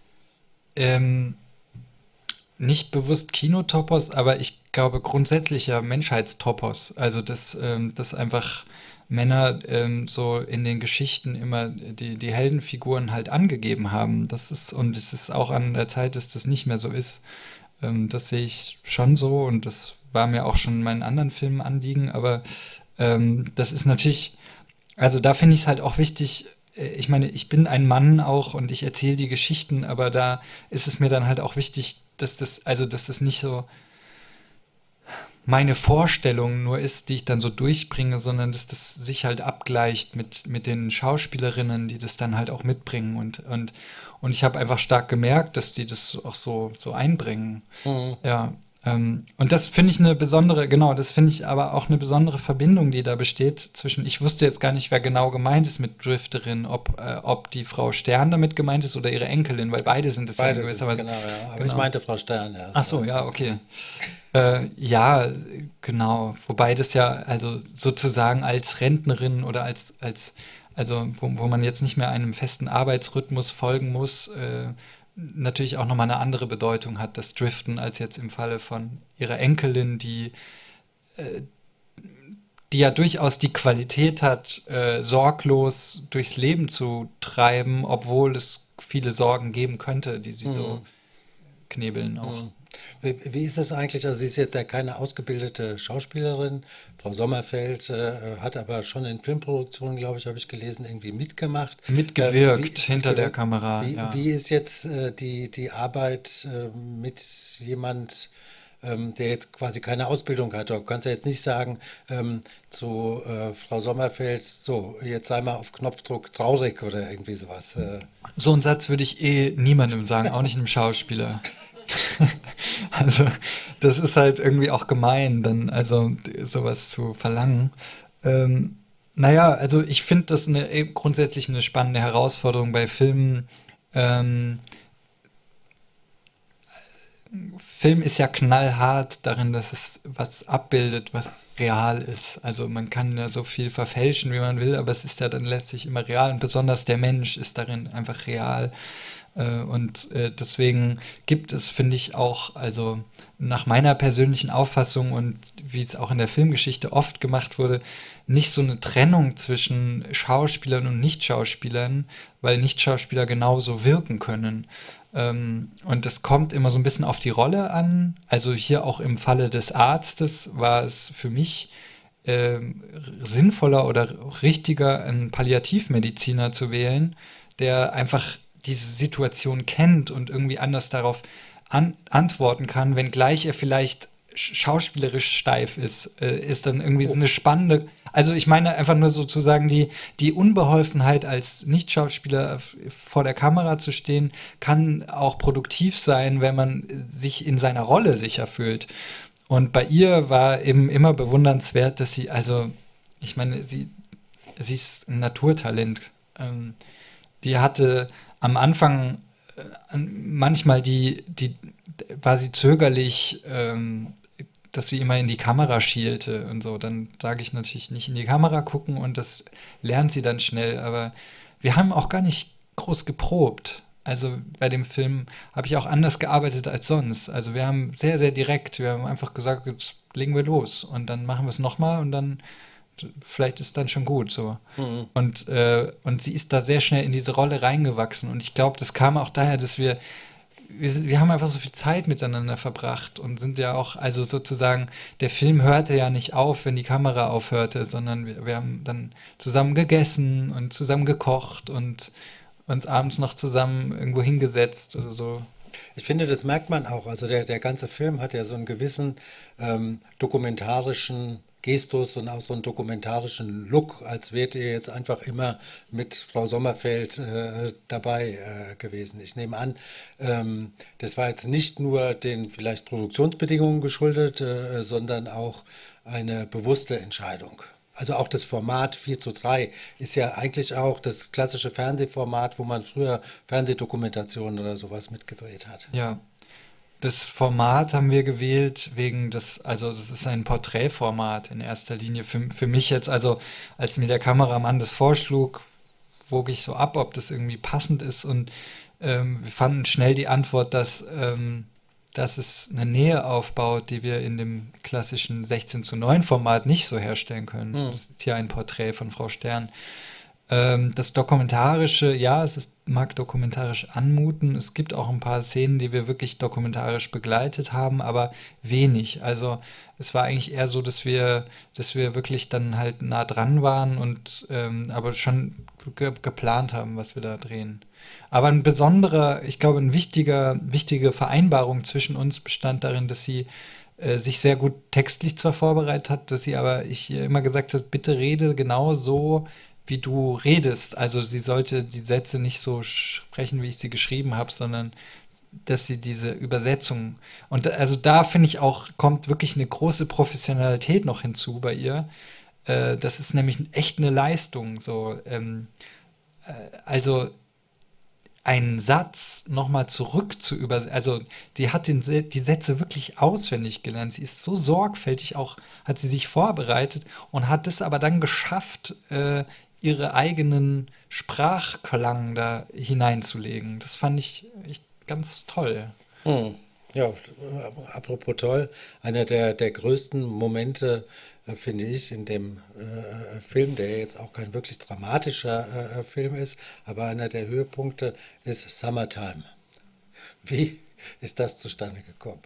Nicht bewusst Kinotopos, aber ich glaube grundsätzlicher Menschheitstopos. Also dass einfach Männer so in den Geschichten immer die Heldenfiguren halt angegeben haben. Und es ist auch an der Zeit, dass das nicht mehr so ist. Das sehe ich schon so und das war mir auch schon in meinen anderen Filmen Anliegen, aber das ist natürlich, also da finde ich es halt auch wichtig, ich meine, ich bin ein Mann auch und ich erzähle die Geschichten, aber da ist es mir dann halt auch wichtig, dass das nicht so meine Vorstellung nur ist, die ich dann so durchbringe, sondern dass das sich halt abgleicht mit den Schauspielerinnen, die das dann halt auch mitbringen. Und ich habe einfach stark gemerkt, dass die das auch so einbringen. Mhm. Ja. Und das finde ich eine besondere, genau, das finde ich aber auch eine besondere Verbindung, die da besteht zwischen, ich wusste jetzt gar nicht, wer genau gemeint ist mit Drifterin, ob die Frau Stern damit gemeint ist oder ihre Enkelin, weil beide sind es ja in Beides gewisser ist, Weise. genau, ja. Aber Genau. ich meinte Frau Stern, ja. Ach so, ja, okay. Ja, genau. Wobei das ja also sozusagen als Rentnerin oder also wo man jetzt nicht mehr einem festen Arbeitsrhythmus folgen muss, natürlich auch nochmal eine andere Bedeutung hat, das Driften, als jetzt im Falle von ihrer Enkelin, die ja durchaus die Qualität hat, sorglos durchs Leben zu treiben, obwohl es viele Sorgen geben könnte, die sie so knebeln auch. Wie ist es eigentlich? Also sie ist jetzt ja keine ausgebildete Schauspielerin. Frau Sommerfeld hat aber schon in Filmproduktionen, glaube ich, habe ich gelesen, irgendwie mitgemacht. Mitgewirkt hinter der Kamera. Ja. Wie ist jetzt die Arbeit mit jemand, der jetzt quasi keine Ausbildung hat? Du kannst ja jetzt nicht sagen zu Frau Sommerfeld, so, jetzt sei mal auf Knopfdruck traurig oder irgendwie sowas. So einen Satz würde ich niemandem sagen, auch nicht einem Schauspieler. Also, das ist halt irgendwie auch gemein, dann also sowas zu verlangen. Naja, also ich finde das grundsätzlich eine spannende Herausforderung bei Filmen. Film ist ja knallhart darin, dass es was abbildet, was real ist. Also man kann ja so viel verfälschen, wie man will, aber es ist ja dann letztlich immer real und besonders der Mensch ist darin einfach real. Und deswegen gibt es, finde ich auch, also nach meiner persönlichen Auffassung und wie es auch in der Filmgeschichte oft gemacht wurde, nicht so eine Trennung zwischen Schauspielern und Nicht-Schauspielern, weil Nicht-Schauspieler genauso wirken können. Und das kommt immer so ein bisschen auf die Rolle an. Also hier auch im Falle des Arztes war es für mich sinnvoller oder richtiger, einen Palliativmediziner zu wählen, der einfach diese Situation kennt und irgendwie anders darauf antworten kann, wenngleich er vielleicht schauspielerisch steif ist, ist dann irgendwie so eine spannende, also ich meine einfach nur sozusagen die Unbeholfenheit als Nicht-Schauspieler vor der Kamera zu stehen, kann auch produktiv sein, wenn man sich in seiner Rolle sicher fühlt. Und bei ihr war eben immer bewundernswert, dass sie, also ich meine, sie ist ein Naturtalent. Die hatte am Anfang manchmal war sie zögerlich, dass sie immer in die Kamera schielte und so. Dann sage ich natürlich nicht in die Kamera gucken und das lernt sie dann schnell. Aber wir haben auch gar nicht groß geprobt. Also bei dem Film habe ich auch anders gearbeitet als sonst. Also wir haben sehr, sehr direkt, wir haben einfach gesagt, jetzt legen wir los und dann machen wir es nochmal und dann vielleicht ist dann schon gut so. Mhm. Und sie ist da sehr schnell in diese Rolle reingewachsen und ich glaube, das kam auch daher, dass wir haben einfach so viel Zeit miteinander verbracht und sind ja auch, also sozusagen, der Film hörte ja nicht auf, wenn die Kamera aufhörte, sondern wir haben dann zusammen gegessen und zusammen gekocht und uns abends noch zusammen irgendwo hingesetzt oder so. Ich finde, das merkt man auch. Also der ganze Film hat ja so einen gewissen dokumentarischen Gestus und auch so einen dokumentarischen Look, als wärt ihr jetzt einfach immer mit Frau Sommerfeld dabei gewesen. Ich nehme an, das war jetzt nicht nur den vielleicht Produktionsbedingungen geschuldet, sondern auch eine bewusste Entscheidung. Also auch das Format 4:3 ist ja eigentlich auch das klassische Fernsehformat, wo man früher Fernsehdokumentationen oder sowas mitgedreht hat. Ja. Das Format haben wir gewählt also das ist ein Porträtformat in erster Linie. Für mich jetzt, also als mir der Kameramann das vorschlug, wog ich so ab, ob das irgendwie passend ist und wir fanden schnell die Antwort, dass es eine Nähe aufbaut, die wir in dem klassischen 16:9 Format nicht so herstellen können. Das ist ja ein Porträt von Frau Stern. Das Dokumentarische, ja, mag dokumentarisch anmuten. Es gibt auch ein paar Szenen, die wir wirklich dokumentarisch begleitet haben, aber wenig. Also es war eigentlich eher so, dass wir wirklich dann halt nah dran waren und aber schon geplant haben, was wir da drehen. Aber ich glaube, eine wichtige Vereinbarung zwischen uns bestand darin, dass sie sich sehr gut textlich zwar vorbereitet hat, dass sie aber ich ihr immer gesagt hat, bitte rede genau so, wie du redest. Also sie sollte die Sätze nicht so sprechen, wie ich sie geschrieben habe, sondern dass sie diese Übersetzung und also da finde ich auch, kommt wirklich eine große Professionalität noch hinzu bei ihr. Das ist nämlich echt eine Leistung. So, also einen Satz nochmal zurück zu übersetzen. Also die hat die Sätze wirklich auswendig gelernt. Sie ist so sorgfältig auch, hat sie sich vorbereitet und hat es aber dann geschafft, ihre eigenen Sprachklang da hineinzulegen. Das fand ich echt ganz toll. Ja, apropos toll, einer der größten Momente, finde ich, in dem Film, der jetzt auch kein wirklich dramatischer Film ist, aber einer der Höhepunkte ist Summertime. Wie ist das zustande gekommen?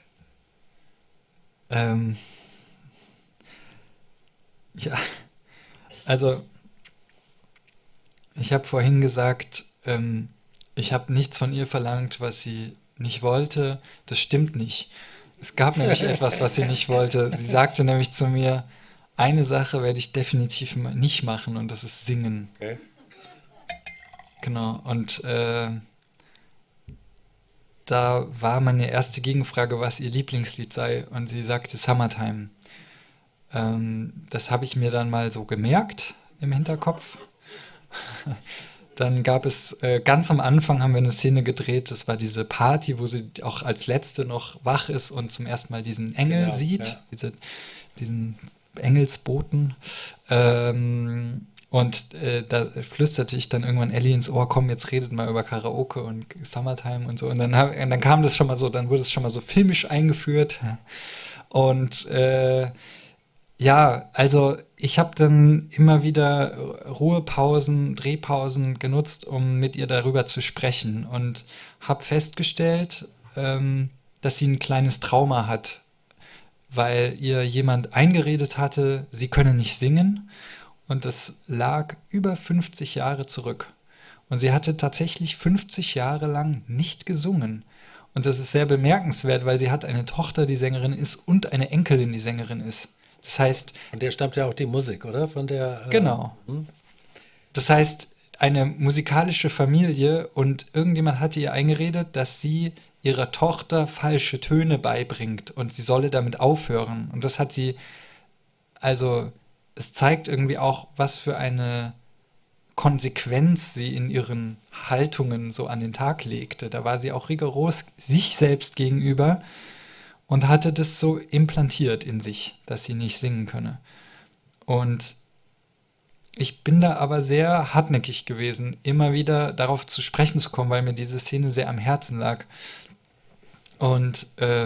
Ja, also ich habe vorhin gesagt, ich habe nichts von ihr verlangt, was sie nicht wollte. Das stimmt nicht. Es gab nämlich etwas, was sie nicht wollte. Sie sagte nämlich zu mir, eine Sache werde ich definitiv nicht machen und das ist singen. Okay. Genau, und da war meine erste Gegenfrage, was ihr Lieblingslied sei und sie sagte Summertime. Das habe ich mir dann mal so gemerkt im Hinterkopf. Dann gab es, ganz am Anfang haben wir eine Szene gedreht, das war diese Party, wo sie auch als Letzte noch wach ist und zum ersten Mal diesen Engel sieht, ja. Diesen Engelsboten. Da flüsterte ich dann irgendwann Ellie ins Ohr, komm, jetzt redet mal über Karaoke und Summertime und so. Und dann kam das schon mal so, dann wurde es schon mal so filmisch eingeführt. Und also ich habe dann immer wieder Ruhepausen, Drehpausen genutzt, um mit ihr darüber zu sprechen. Und habe festgestellt, dass sie ein kleines Trauma hat, weil ihr jemand eingeredet hatte, sie könne nicht singen. Und das lag über 50 Jahre zurück. Und sie hatte tatsächlich 50 Jahre lang nicht gesungen. Und das ist sehr bemerkenswert, weil sie hat eine Tochter, die Sängerin ist, und eine Enkelin, die Sängerin ist. Das heißt... Von der stammt ja auch die Musik, oder? Von der... Genau. Das heißt, eine musikalische Familie, und irgendjemand hatte ihr eingeredet, dass sie ihrer Tochter falsche Töne beibringt und sie solle damit aufhören. Und das hat sie... Also... Es zeigt irgendwie auch, was für eine Konsequenz sie in ihren Haltungen so an den Tag legte. Da war sie auch rigoros sich selbst gegenüber und hatte das so implantiert in sich, dass sie nicht singen könne. Und ich bin da aber sehr hartnäckig gewesen, immer wieder darauf zu sprechen zu kommen, weil mir diese Szene sehr am Herzen lag. Und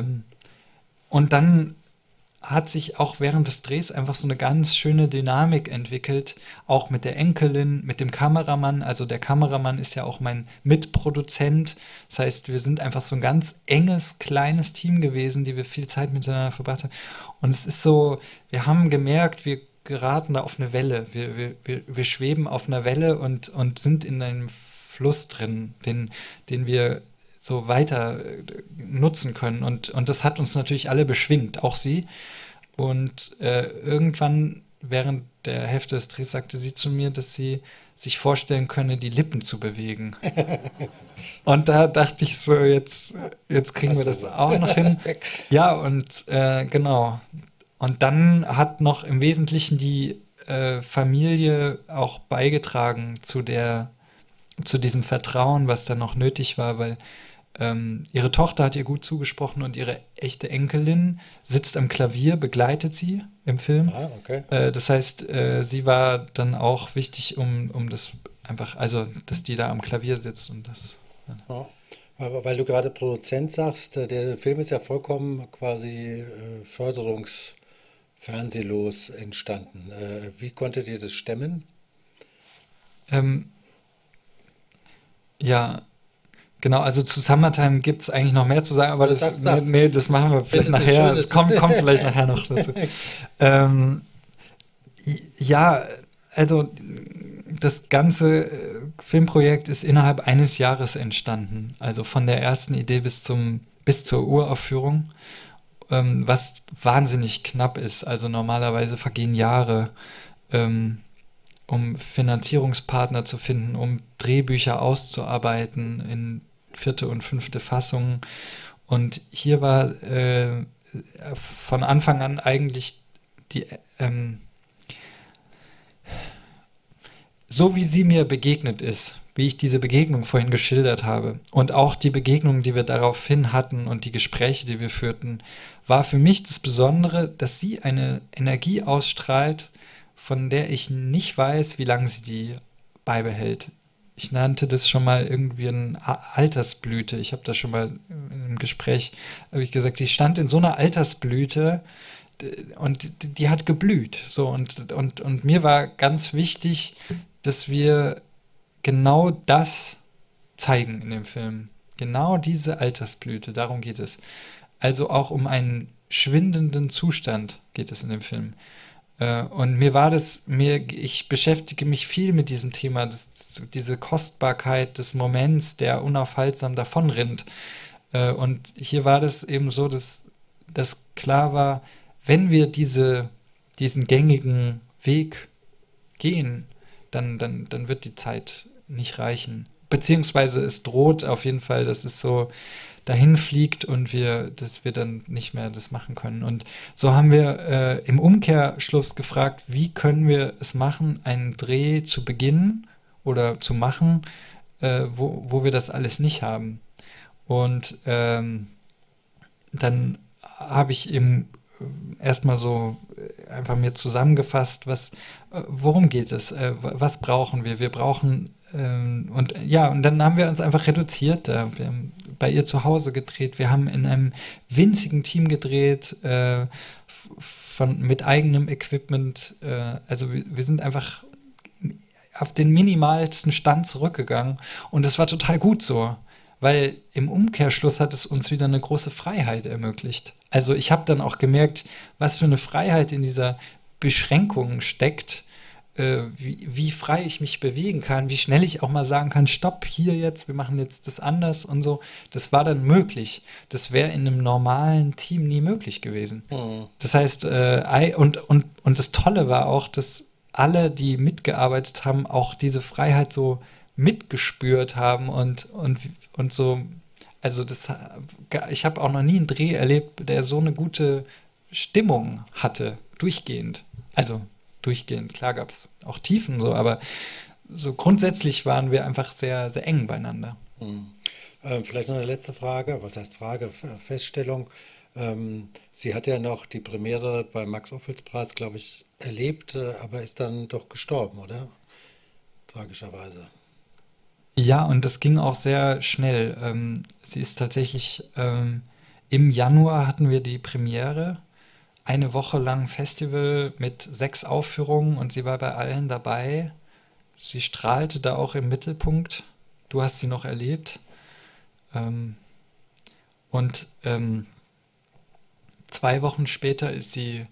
dann hat sich auch während des Drehs einfach so eine ganz schöne Dynamik entwickelt, auch mit der Enkelin, mit dem Kameramann. Also der Kameramann ist ja auch mein Mitproduzent. Das heißt, wir sind einfach so ein ganz enges, kleines Team gewesen, die wir viel Zeit miteinander verbracht haben. Und es ist so, wir haben gemerkt, wir geraten da auf eine Welle. Wir schweben auf einer Welle und sind in einem Fluss drin, den wir so weiter nutzen können. Und das hat uns natürlich alle beschwingt, auch sie. Und irgendwann während der Hälfte des Drehs sagte sie zu mir, dass sie sich vorstellen könne, die Lippen zu bewegen. Und da dachte ich so, jetzt kriegen wir das auch noch hin. Ja, und genau. Und dann hat noch im Wesentlichen die Familie auch beigetragen zu diesem Vertrauen, was dann noch nötig war, weil ihre Tochter hat ihr gut zugesprochen und ihre echte Enkelin sitzt am Klavier, begleitet sie im Film. Ah, okay. Das heißt, sie war dann auch wichtig, um das einfach, also, dass die da am Klavier sitzt und das. Ja. Aber weil du gerade Produzent sagst, der Film ist ja vollkommen quasi förderungsfernsehlos entstanden. Wie konntet ihr das stemmen? Ja, genau, also zu Summertime gibt es eigentlich noch mehr zu sagen, aber das machen wir vielleicht nachher. Das kommt vielleicht nachher noch dazu. Ja, also das ganze Filmprojekt ist innerhalb eines Jahres entstanden. Also von der ersten Idee bis zur Uraufführung, was wahnsinnig knapp ist. Also normalerweise vergehen Jahre, um Finanzierungspartner zu finden, um Drehbücher auszuarbeiten in 4. und 5. Fassungen. Und hier war von Anfang an eigentlich so wie sie mir begegnet ist, wie ich diese Begegnung vorhin geschildert habe und auch die Begegnungen, die wir daraufhin hatten und die Gespräche, die wir führten, war für mich das Besondere, dass sie eine Energie ausstrahlt, von der ich nicht weiß, wie lange sie die beibehält. Ich nannte das schon mal irgendwie eine Altersblüte. Ich habe da schon mal in einem Gespräch gesagt, sie stand in so einer Altersblüte und die hat geblüht. So, und mir war ganz wichtig, dass wir genau das zeigen in dem Film. Genau diese Altersblüte, darum geht es. Also auch um einen schwindenden Zustand geht es in dem Film. Und ich beschäftige mich viel mit diesem Thema, diese Kostbarkeit des Moments, der unaufhaltsam davonrinnt. Und hier war das eben so, dass klar war, wenn wir diesen gängigen Weg gehen, dann wird die Zeit nicht reichen. Beziehungsweise es droht auf jeden Fall, dass es so dahin fliegt und dass wir dann nicht mehr das machen können. Und so haben wir im Umkehrschluss gefragt, wie können wir es machen, einen Dreh zu beginnen oder zu machen, wo wir das alles nicht haben. Und dann habe ich im erstmal so einfach mir zusammengefasst, worum geht es, was brauchen wir? Wir brauchen, und dann haben wir uns einfach reduziert. Wir haben bei ihr zu Hause gedreht, wir haben in einem winzigen Team gedreht, mit eigenem Equipment. Also wir sind einfach auf den minimalsten Stand zurückgegangen und es war total gut so. Weil im Umkehrschluss hat es uns wieder eine große Freiheit ermöglicht. Also ich habe dann auch gemerkt, was für eine Freiheit in dieser Beschränkung steckt, wie frei ich mich bewegen kann, wie schnell ich auch mal sagen kann, stopp, hier jetzt, wir machen jetzt das anders und so. Das war dann möglich. Das wäre in einem normalen Team nie möglich gewesen. Mhm. Das heißt, und das Tolle war auch, dass alle, die mitgearbeitet haben, auch diese Freiheit so mitgespürt haben und so, also ich habe auch noch nie einen Dreh erlebt, der so eine gute Stimmung hatte, durchgehend. Also durchgehend, klar gab es auch Tiefen so, aber so grundsätzlich waren wir einfach sehr, sehr eng beieinander. Vielleicht noch eine letzte Frage, was heißt Frage, Feststellung. Sie hat ja noch die Premiere beim Max-Ophüls-Preis, glaube ich, erlebt, aber ist dann doch gestorben, oder? Tragischerweise. Ja, und das ging auch sehr schnell. Sie ist tatsächlich, im Januar hatten wir die Premiere, eine Woche lang Festival mit 6 Aufführungen und sie war bei allen dabei. Sie strahlte da auch im Mittelpunkt. Du hast sie noch erlebt. Und 2 Wochen später ist sie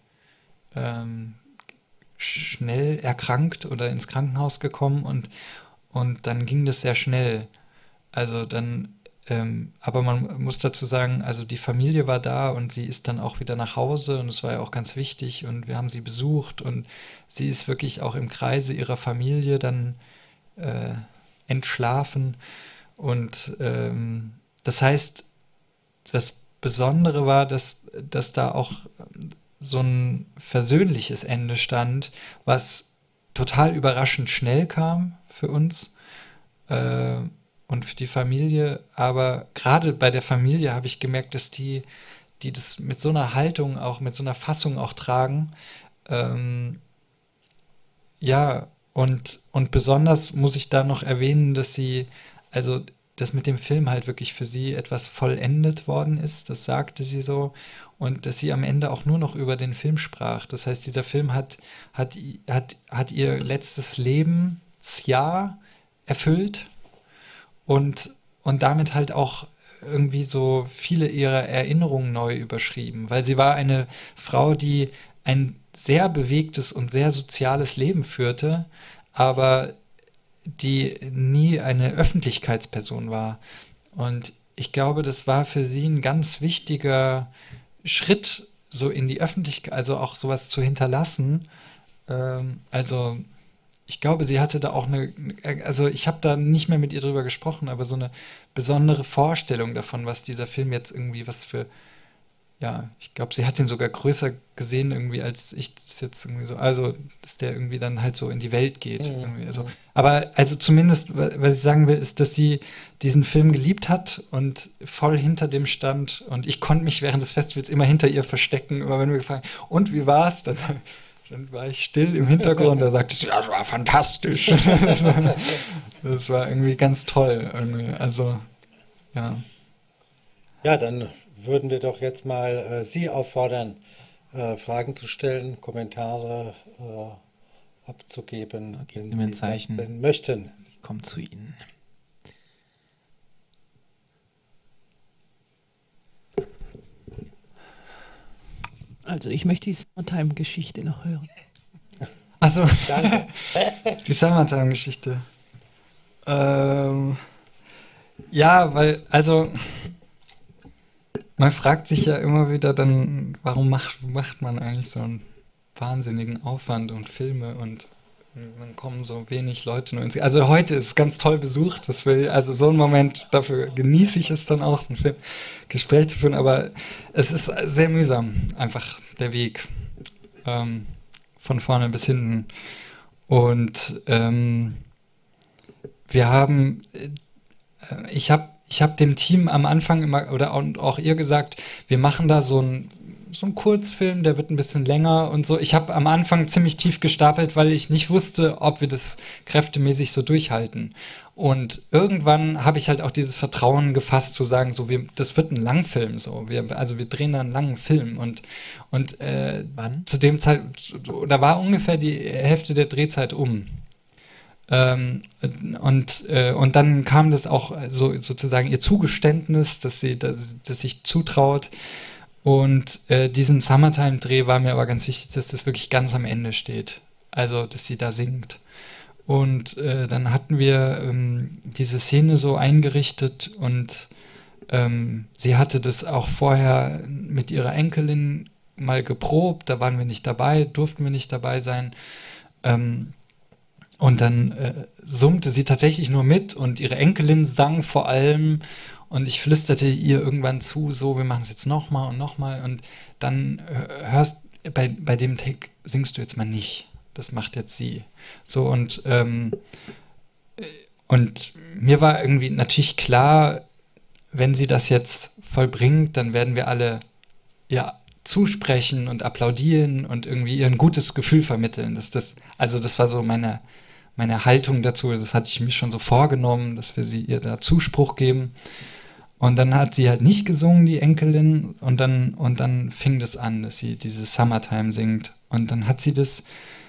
schnell erkrankt oder ins Krankenhaus gekommen und dann ging das sehr schnell. Also dann, aber man muss dazu sagen, also die Familie war da und sie ist dann auch wieder nach Hause und das war ja auch ganz wichtig und wir haben sie besucht und sie ist wirklich auch im Kreise ihrer Familie dann entschlafen und das heißt, das Besondere war, dass da auch so ein versöhnliches Ende stand, was total überraschend schnell kam für uns und für die Familie. Aber gerade bei der Familie habe ich gemerkt, dass die das mit so einer Haltung, auch mit so einer Fassung auch tragen. Ja, und besonders muss ich da noch erwähnen, dass das mit dem Film halt wirklich für sie etwas vollendet worden ist, das sagte sie so, und dass sie am Ende auch nur noch über den Film sprach. Das heißt, dieser Film hat ihr letztes Lebensjahr erfüllt und damit halt auch irgendwie so viele ihrer Erinnerungen neu überschrieben, weil sie war eine Frau, die ein sehr bewegtes und sehr soziales Leben führte, aber die nie eine Öffentlichkeitsperson war. Und ich glaube, das war für sie ein ganz wichtiger Schritt, so in die Öffentlichkeit, also auch sowas zu hinterlassen. Also ich glaube, sie hatte da auch also ich habe da nicht mehr mit ihr drüber gesprochen, aber so eine besondere Vorstellung davon, was dieser Film jetzt irgendwie, ja, ich glaube, sie hat ihn sogar größer gesehen irgendwie, als ich das jetzt irgendwie so, also, dass der irgendwie dann halt so in die Welt geht. Irgendwie. Also, aber also zumindest, was ich sagen will, ist, dass sie diesen Film geliebt hat und voll hinter dem stand und ich konnte mich während des Festivals immer hinter ihr verstecken, immer wenn wir gefragt haben, und wie war's? Dann war ich still im Hintergrund, da sagte sie, ja, das war fantastisch. Das war irgendwie ganz toll. Irgendwie. Also, ja. Ja, dann würden wir doch jetzt mal Sie auffordern, Fragen zu stellen, Kommentare abzugeben, geben Sie mir ein Zeichen, wenn Sie möchten. Ich komme zu Ihnen. Also ich möchte die Summertime-Geschichte noch hören. Achso, die Summertime-Geschichte. Ja, weil, also man fragt sich ja immer wieder dann, warum macht man eigentlich so einen wahnsinnigen Aufwand und Filme und dann kommen so wenig Leute nur ins... Also heute ist es ganz toll besucht, also so ein Moment, dafür genieße ich es dann auch, so ein Filmgespräch zu führen, aber es ist sehr mühsam, einfach der Weg von vorne bis hinten. Und wir haben... Ich habe dem Team am Anfang immer, oder auch ihr gesagt, wir machen da so ein so ein Kurzfilm, der wird ein bisschen länger und so. Ich habe am Anfang ziemlich tief gestapelt, weil ich nicht wusste, ob wir das kräftemäßig so durchhalten. Und irgendwann habe ich halt auch dieses Vertrauen gefasst, zu sagen, so, das wird ein Langfilm, so. Wir drehen da einen langen Film. Und wann? Zu dem Zeitpunkt, da war ungefähr die Hälfte der Drehzeit um. Und dann kam das auch so sozusagen ihr Zugeständnis, dass sich zutraut. Und diesen Summertime-Dreh war mir aber ganz wichtig, dass das wirklich ganz am Ende steht. Also, dass sie da singt. Und dann hatten wir diese Szene so eingerichtet und sie hatte das auch vorher mit ihrer Enkelin mal geprobt. Da waren wir nicht dabei, durften wir nicht dabei sein. Und dann summte sie tatsächlich nur mit und ihre Enkelin sang vor allem und ich flüsterte ihr irgendwann zu, so, wir machen es jetzt nochmal und dann bei dem Take singst du jetzt mal nicht. Das macht jetzt sie. So und mir war irgendwie natürlich klar, wenn sie das jetzt vollbringt, dann werden wir alle ja zusprechen und applaudieren und irgendwie ihr ein gutes Gefühl vermitteln. Das war so meine Haltung dazu, das hatte ich mir schon so vorgenommen, dass wir ihr da Zuspruch geben. Und dann hat sie halt nicht gesungen, die Enkelin, und dann fing das an, dass sie diese Summertime singt. Und dann hat sie das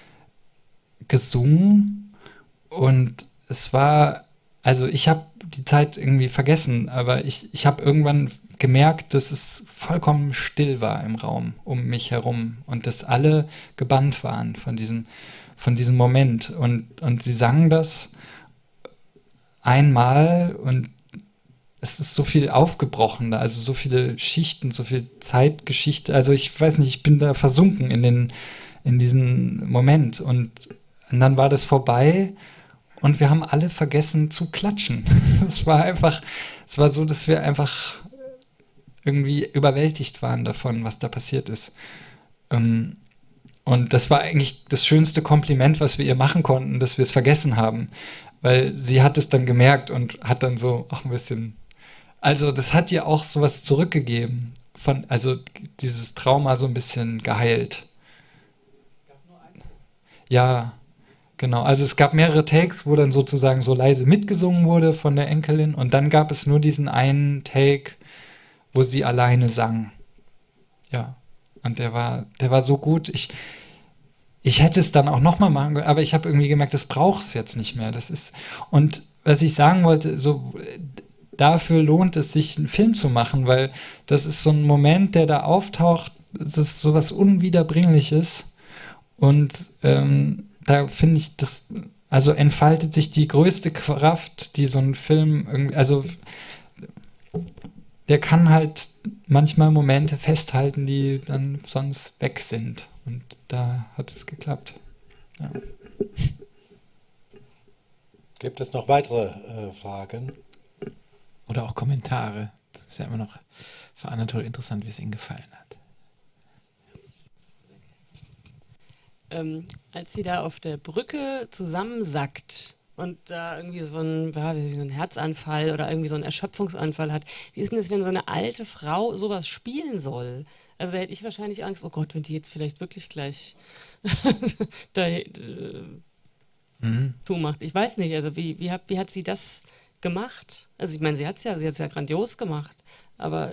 gesungen und es war, also ich habe die Zeit irgendwie vergessen, aber ich habe irgendwann gemerkt, dass es vollkommen still war im Raum um mich herum und dass alle gebannt waren von diesem Moment. Und sie sangen das einmal und es ist so viel aufgebrochener, also so viele Schichten, so viel Zeitgeschichte. Also ich weiß nicht, ich bin da versunken in diesen Moment. Und dann war das vorbei und wir haben alle vergessen zu klatschen. Es war so, dass wir einfach irgendwie überwältigt waren davon, was da passiert ist. Und das war eigentlich das schönste Kompliment, was wir ihr machen konnten, dass wir es vergessen haben. Weil sie hat es dann gemerkt und hat dann so auch ein bisschen, also das hat ihr auch sowas zurückgegeben, also dieses Trauma so ein bisschen geheilt. Ja, genau. Also es gab mehrere Takes, wo dann sozusagen so leise mitgesungen wurde von der Enkelin und dann gab es nur diesen einen Take, wo sie alleine sang. Ja, und der war so gut. Ich hätte es dann auch nochmal machen können, aber ich habe irgendwie gemerkt, das braucht es jetzt nicht mehr. Und was ich sagen wollte, so dafür lohnt es sich, einen Film zu machen, weil das ist so ein Moment, der da auftaucht, das ist sowas Unwiederbringliches und da finde ich, also entfaltet sich die größte Kraft, die so ein Film irgendwie, also der kann halt manchmal Momente festhalten, die dann sonst weg sind. Und da hat es geklappt. Ja. Gibt es noch weitere Fragen? Oder auch Kommentare. Das ist ja immer noch für Anatol interessant, wie es Ihnen gefallen hat. Als sie da auf der Brücke zusammensackt und da irgendwie so ein Herzanfall oder irgendwie so einen Erschöpfungsanfall hat, wie ist denn das, wenn so eine alte Frau sowas spielen soll? Also da hätte ich wahrscheinlich Angst, oh Gott, wenn die jetzt vielleicht wirklich gleich zumacht. Ich weiß nicht, also wie hat sie das gemacht? Also ich meine, sie hat's ja grandios gemacht, aber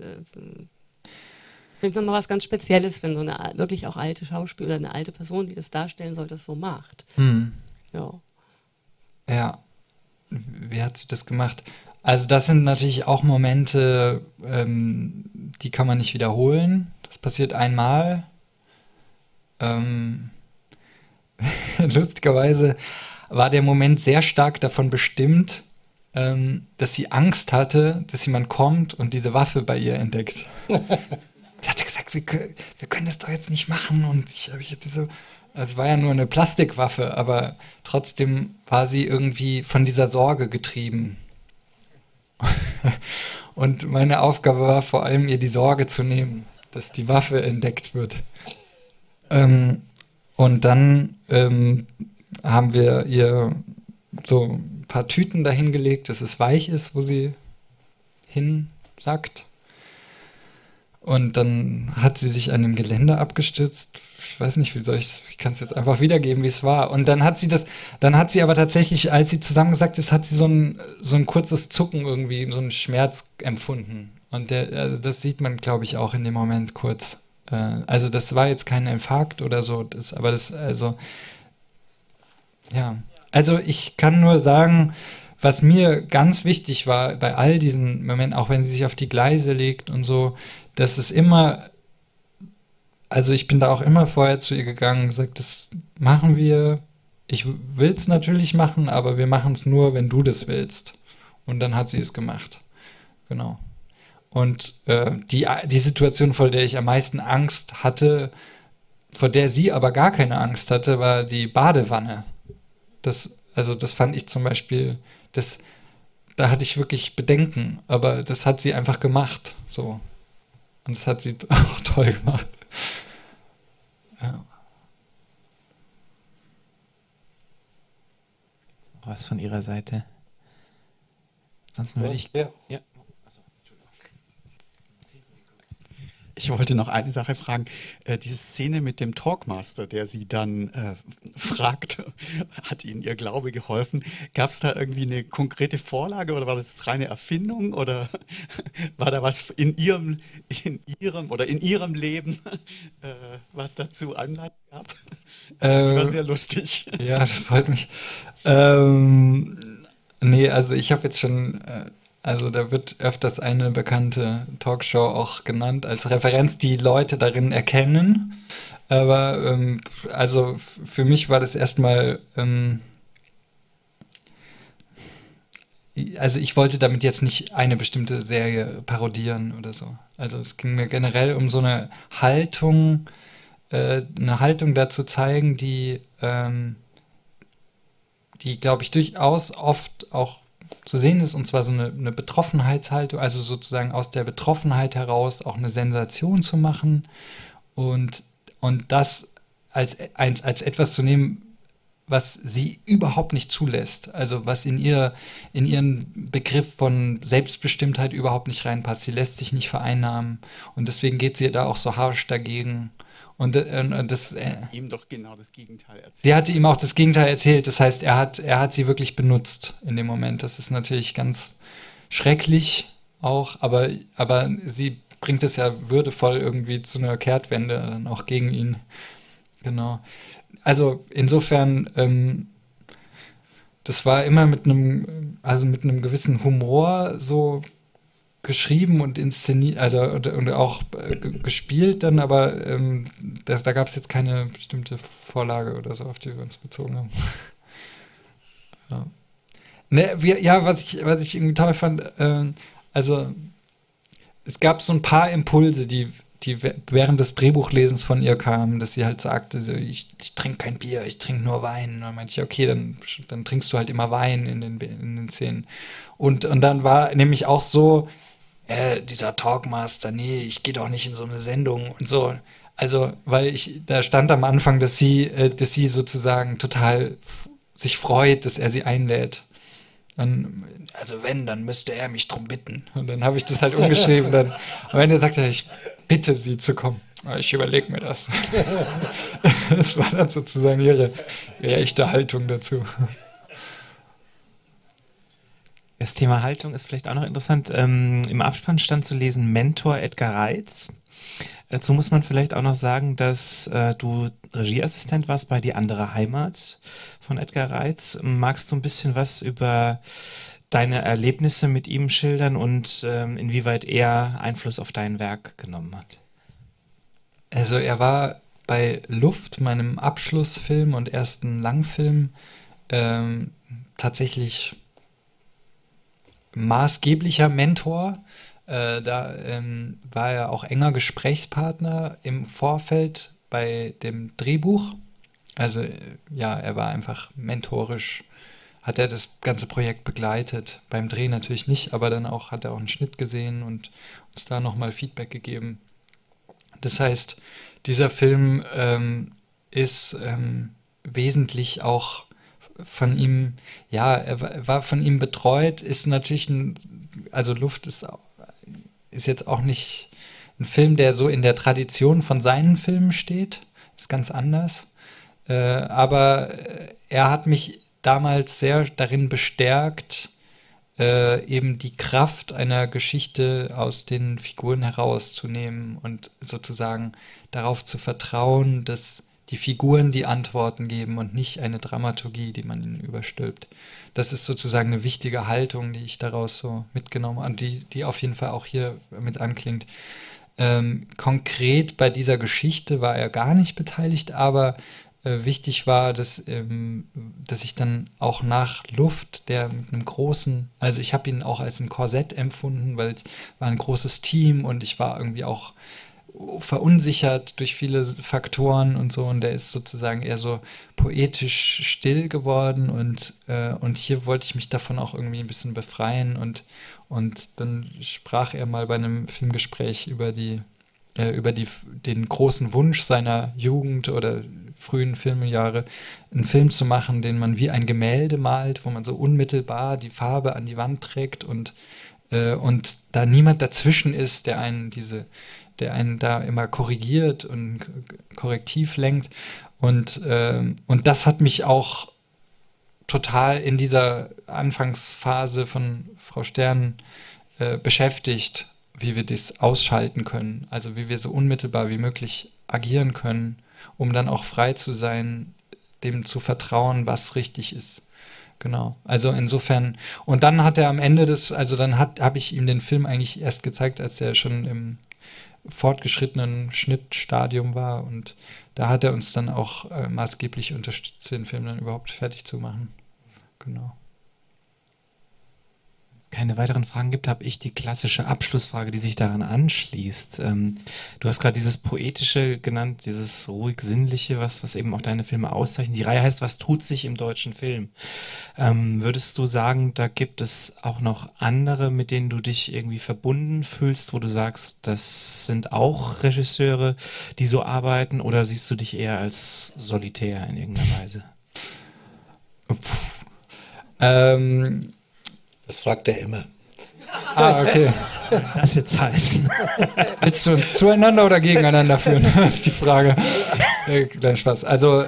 ich finde es nochmal was ganz Spezielles, wenn so eine wirklich auch alte Schauspielerin, eine alte Person, die das darstellen soll, das so macht. Ja. Ja, wie hat sie das gemacht? Also das sind natürlich auch Momente, die kann man nicht wiederholen. Das passiert einmal. Lustigerweise war der Moment sehr stark davon bestimmt, dass sie Angst hatte, dass jemand kommt und diese Waffe bei ihr entdeckt. Sie hatte gesagt, wir können das doch jetzt nicht machen. Und es war ja nur eine Plastikwaffe, aber trotzdem war sie irgendwie von dieser Sorge getrieben. Und meine Aufgabe war vor allem, ihr die Sorge zu nehmen, dass die Waffe entdeckt wird. Und dann haben wir ihr so ein paar Tüten dahingelegt, dass es weich ist, wo sie hinsackt. Und dann hat sie sich an dem Geländer abgestützt. Ich weiß nicht, ich kann es jetzt einfach wiedergeben, wie es war. Und dann hat sie aber tatsächlich, als sie zusammengesackt ist, hat sie so ein kurzes Zucken irgendwie, so einen Schmerz empfunden. Und also das sieht man, glaube ich, auch in dem Moment kurz. Also das war jetzt kein Infarkt oder so, ja. Also ich kann nur sagen, was mir ganz wichtig war bei all diesen Momenten, auch wenn sie sich auf die Gleise legt und so, dass es immer, also ich bin da auch immer vorher zu ihr gegangen und gesagt, das machen wir, ich will es natürlich machen, aber wir machen es nur, wenn du das willst. Und dann hat sie es gemacht. Genau. Und die Situation, vor der ich am meisten Angst hatte, vor der sie aber gar keine Angst hatte, war die Badewanne. Das fand ich zum Beispiel, da hatte ich wirklich Bedenken, aber das hat sie einfach gemacht. So. Und das hat sie auch toll gemacht. Ja. Was von Ihrer Seite? Ansonsten würde ich... Ja. Ich wollte noch eine Sache fragen. Diese Szene mit dem Talkmaster, der sie dann fragt, hat Ihnen Ihr Glaube geholfen? Gab es da irgendwie eine konkrete Vorlage oder war das jetzt reine Erfindung oder war da was in Ihrem Leben, was dazu Anlass gab? Das war sehr lustig. Ja, das freut mich. Nee, also ich habe jetzt schon... Also da wird öfters eine bekannte Talkshow auch genannt als Referenz, die Leute darin erkennen. Aber also für mich war das erstmal, also ich wollte damit jetzt nicht eine bestimmte Serie parodieren oder so. Also es ging mir generell um so eine Haltung dazu zeigen, die glaube ich durchaus oft auch zu sehen ist, und zwar so eine Betroffenheitshaltung, also sozusagen aus der Betroffenheit heraus auch eine Sensation zu machen und das als etwas zu nehmen, was sie überhaupt nicht zulässt, also was in ihren Begriff von Selbstbestimmtheit überhaupt nicht reinpasst. Sie lässt sich nicht vereinnahmen und deswegen geht sie da auch so harsch dagegen. Und das ihm doch genau das Gegenteil erzählt. Sie hatte ihm auch das Gegenteil erzählt. Das heißt, er hat sie wirklich benutzt in dem Moment. Das ist natürlich ganz schrecklich auch, aber sie bringt es ja würdevoll irgendwie zu einer Kehrtwende dann auch gegen ihn. Genau. Also insofern, das war immer mit einem gewissen Humor so geschrieben und inszeniert, also und auch gespielt dann, aber da gab es jetzt keine bestimmte Vorlage oder so, auf die wir uns bezogen haben. Ja. Ne, was ich irgendwie toll fand, also es gab so ein paar Impulse, die während des Drehbuchlesens von ihr kamen, dass sie halt sagte, so, ich trinke kein Bier, ich trinke nur Wein. Und dann meinte ich, okay, dann trinkst du halt immer Wein in den Szenen. Und dann war nämlich auch so, dieser Talkmaster, nee, ich gehe doch nicht in so eine Sendung und so. Also, weil da stand am Anfang, dass sie sozusagen total sich freut, dass er sie einlädt. Also wenn, dann müsste er mich drum bitten. Und dann habe ich das halt umgeschrieben. Dann am Ende sagte er, ich bitte sie zu kommen. Aber ich überlege mir das. Das war dann sozusagen ihre echte Haltung dazu. Das Thema Haltung ist vielleicht auch noch interessant. Im Abspann stand zu lesen Mentor Edgar Reitz. Dazu muss man vielleicht auch noch sagen, dass du Regieassistent warst bei Die andere Heimat von Edgar Reitz. Magst du ein bisschen was über deine Erlebnisse mit ihm schildern und inwieweit er Einfluss auf dein Werk genommen hat? Also er war bei Luft, meinem Abschlussfilm und ersten Langfilm, tatsächlich maßgeblicher Mentor. Da war er auch enger Gesprächspartner im Vorfeld bei dem Drehbuch. Also ja, er war einfach mentorisch, hat er das ganze Projekt begleitet. Beim Dreh natürlich nicht, aber dann hat er auch einen Schnitt gesehen und uns da nochmal Feedback gegeben. Das heißt, dieser Film ist wesentlich auch von ihm, ja, er war von ihm betreut, ist natürlich also Luft ist jetzt auch nicht ein Film, der so in der Tradition von seinen Filmen steht. Ist ganz anders. Aber er hat mich damals sehr darin bestärkt, eben die Kraft einer Geschichte aus den Figuren herauszunehmen und sozusagen darauf zu vertrauen, dass die Figuren die Antworten geben und nicht eine Dramaturgie, die man ihnen überstülpt. Das ist sozusagen eine wichtige Haltung, die ich daraus so mitgenommen habe und die auf jeden Fall auch hier mit anklingt. Konkret bei dieser Geschichte war er gar nicht beteiligt, aber wichtig war, dass ich dann auch nach Luft, der mit einem großen, also ich habe ihn auch als ein Korsett empfunden, weil es war ein großes Team und ich war irgendwie auch verunsichert durch viele Faktoren und so, und der ist sozusagen eher so poetisch still geworden und hier wollte ich mich davon auch irgendwie ein bisschen befreien und dann sprach er mal bei einem Filmgespräch über den großen Wunsch seiner Jugend oder frühen Filmjahre, einen Film zu machen, den man wie ein Gemälde malt, wo man so unmittelbar die Farbe an die Wand trägt und da niemand dazwischen ist, der einen da immer korrigiert und korrektiv lenkt. Und das hat mich auch total in dieser Anfangsphase von Frau Stern beschäftigt, wie wir das ausschalten können, also wie wir so unmittelbar wie möglich agieren können, um dann auch frei zu sein, dem zu vertrauen, was richtig ist. Genau, also insofern, und dann hat er am Ende habe ich ihm den Film eigentlich erst gezeigt, als er schon im fortgeschrittenen Schnittstadium war, und da hat er uns dann auch maßgeblich unterstützt, den Film dann überhaupt fertig zu machen. Genau. Wenn es keine weiteren Fragen gibt, habe ich die klassische Abschlussfrage, die sich daran anschließt. Du hast gerade dieses Poetische genannt, dieses ruhig-sinnliche, was eben auch deine Filme auszeichnet. Die Reihe heißt, was tut sich im deutschen Film? Würdest du sagen, da gibt es auch noch andere, mit denen du dich irgendwie verbunden fühlst, wo du sagst, das sind auch Regisseure, die so arbeiten, oder siehst du dich eher als solitär in irgendeiner Weise? Das fragt er immer. Okay. Was soll das jetzt heißen? Willst du uns zueinander oder gegeneinander führen? Das ist die Frage. Kleiner Spaß. Also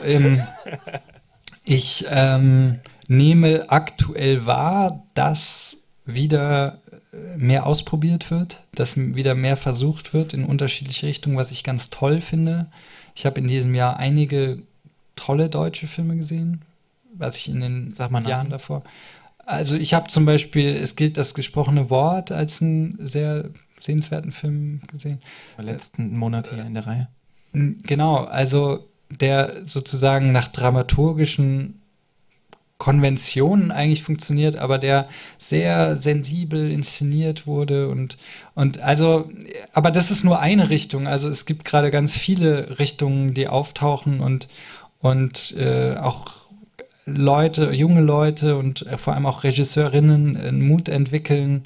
ich nehme aktuell wahr, dass wieder mehr ausprobiert wird, dass wieder mehr versucht wird in unterschiedliche Richtungen, was ich ganz toll finde. Ich habe in diesem Jahr einige tolle deutsche Filme gesehen, was ich in den Jahren davor. Also ich habe zum Beispiel, es gilt das gesprochene Wort als einen sehr sehenswerten Film gesehen. Im letzten Monat hier in der Reihe. Genau, also der sozusagen nach dramaturgischen Konventionen eigentlich funktioniert, aber der sehr sensibel inszeniert wurde und also, aber das ist nur eine Richtung. Also es gibt gerade ganz viele Richtungen, die auftauchen und auch Leute, junge Leute und vor allem auch Regisseurinnen Mut entwickeln,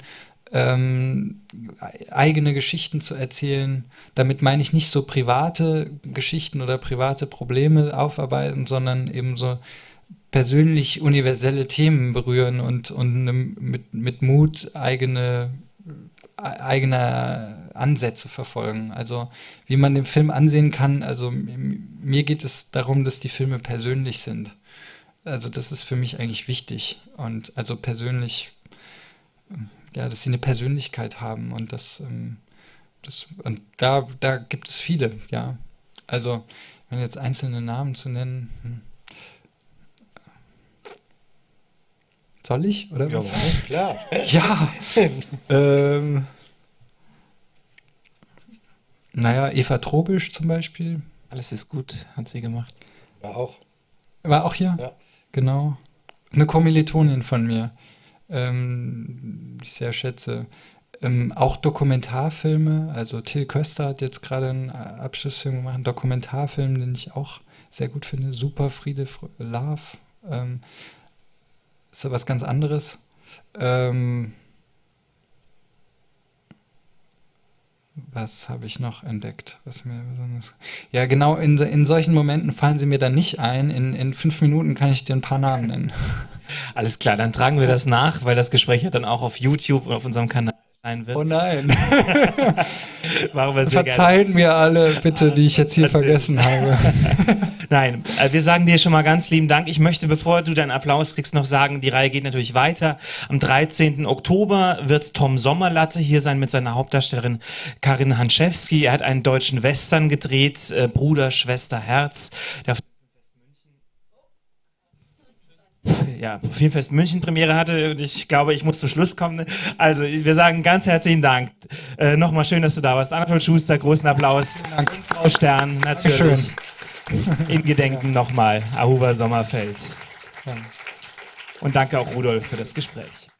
eigene Geschichten zu erzählen. Damit meine ich nicht so private Geschichten oder private Probleme aufarbeiten, sondern eben so persönlich universelle Themen berühren und mit Mut eigene Ansätze verfolgen. Also wie man den Film ansehen kann, also mir geht es darum, dass die Filme persönlich sind. Also das ist für mich eigentlich wichtig, und also persönlich, ja, dass sie eine Persönlichkeit haben, und und da gibt es viele, ja. Also wenn jetzt einzelne Namen zu nennen, soll ich oder was? Ja, klar. Ja. Naja, Eva Trobisch zum Beispiel. Alles ist gut, hat sie gemacht. War auch hier? Ja. Genau. Eine Kommilitonin von mir, die ich sehr schätze. Auch Dokumentarfilme, also Till Köster hat jetzt gerade einen Abschlussfilm gemacht, einen Dokumentarfilm, den ich auch sehr gut finde. Super Friede, Love. Ist ja was ganz anderes. Was habe ich noch entdeckt? Was mir besonders. Ja, genau, in solchen Momenten fallen sie mir dann nicht ein. In 5 Minuten kann ich dir ein paar Namen nennen. Alles klar, dann tragen wir das nach, weil das Gespräch ja dann auch auf YouTube und auf unserem Kanal sein wird. Oh nein. Machen wir sehr Verzeihen mir alle bitte, die ich jetzt hier vergessen habe. Nein, wir sagen dir schon mal ganz lieben Dank. Ich möchte, bevor du deinen Applaus kriegst, noch sagen, die Reihe geht natürlich weiter. Am 13. Oktober wird Tom Sommerlatte hier sein mit seiner Hauptdarstellerin Karin Hanschewski. Er hat einen deutschen Western gedreht, Bruder, Schwester, Herz. Der auf Filmfest München Premiere hatte und ich glaube, ich muss zum Schluss kommen. Also wir sagen ganz herzlichen Dank. Nochmal schön, dass du da warst. Anatol Schuster, großen Applaus. Dank. Frau Stern, natürlich. Dankeschön. In Gedenken nochmal, Ahuva Sommerfeld. Und danke auch Rudolf für das Gespräch.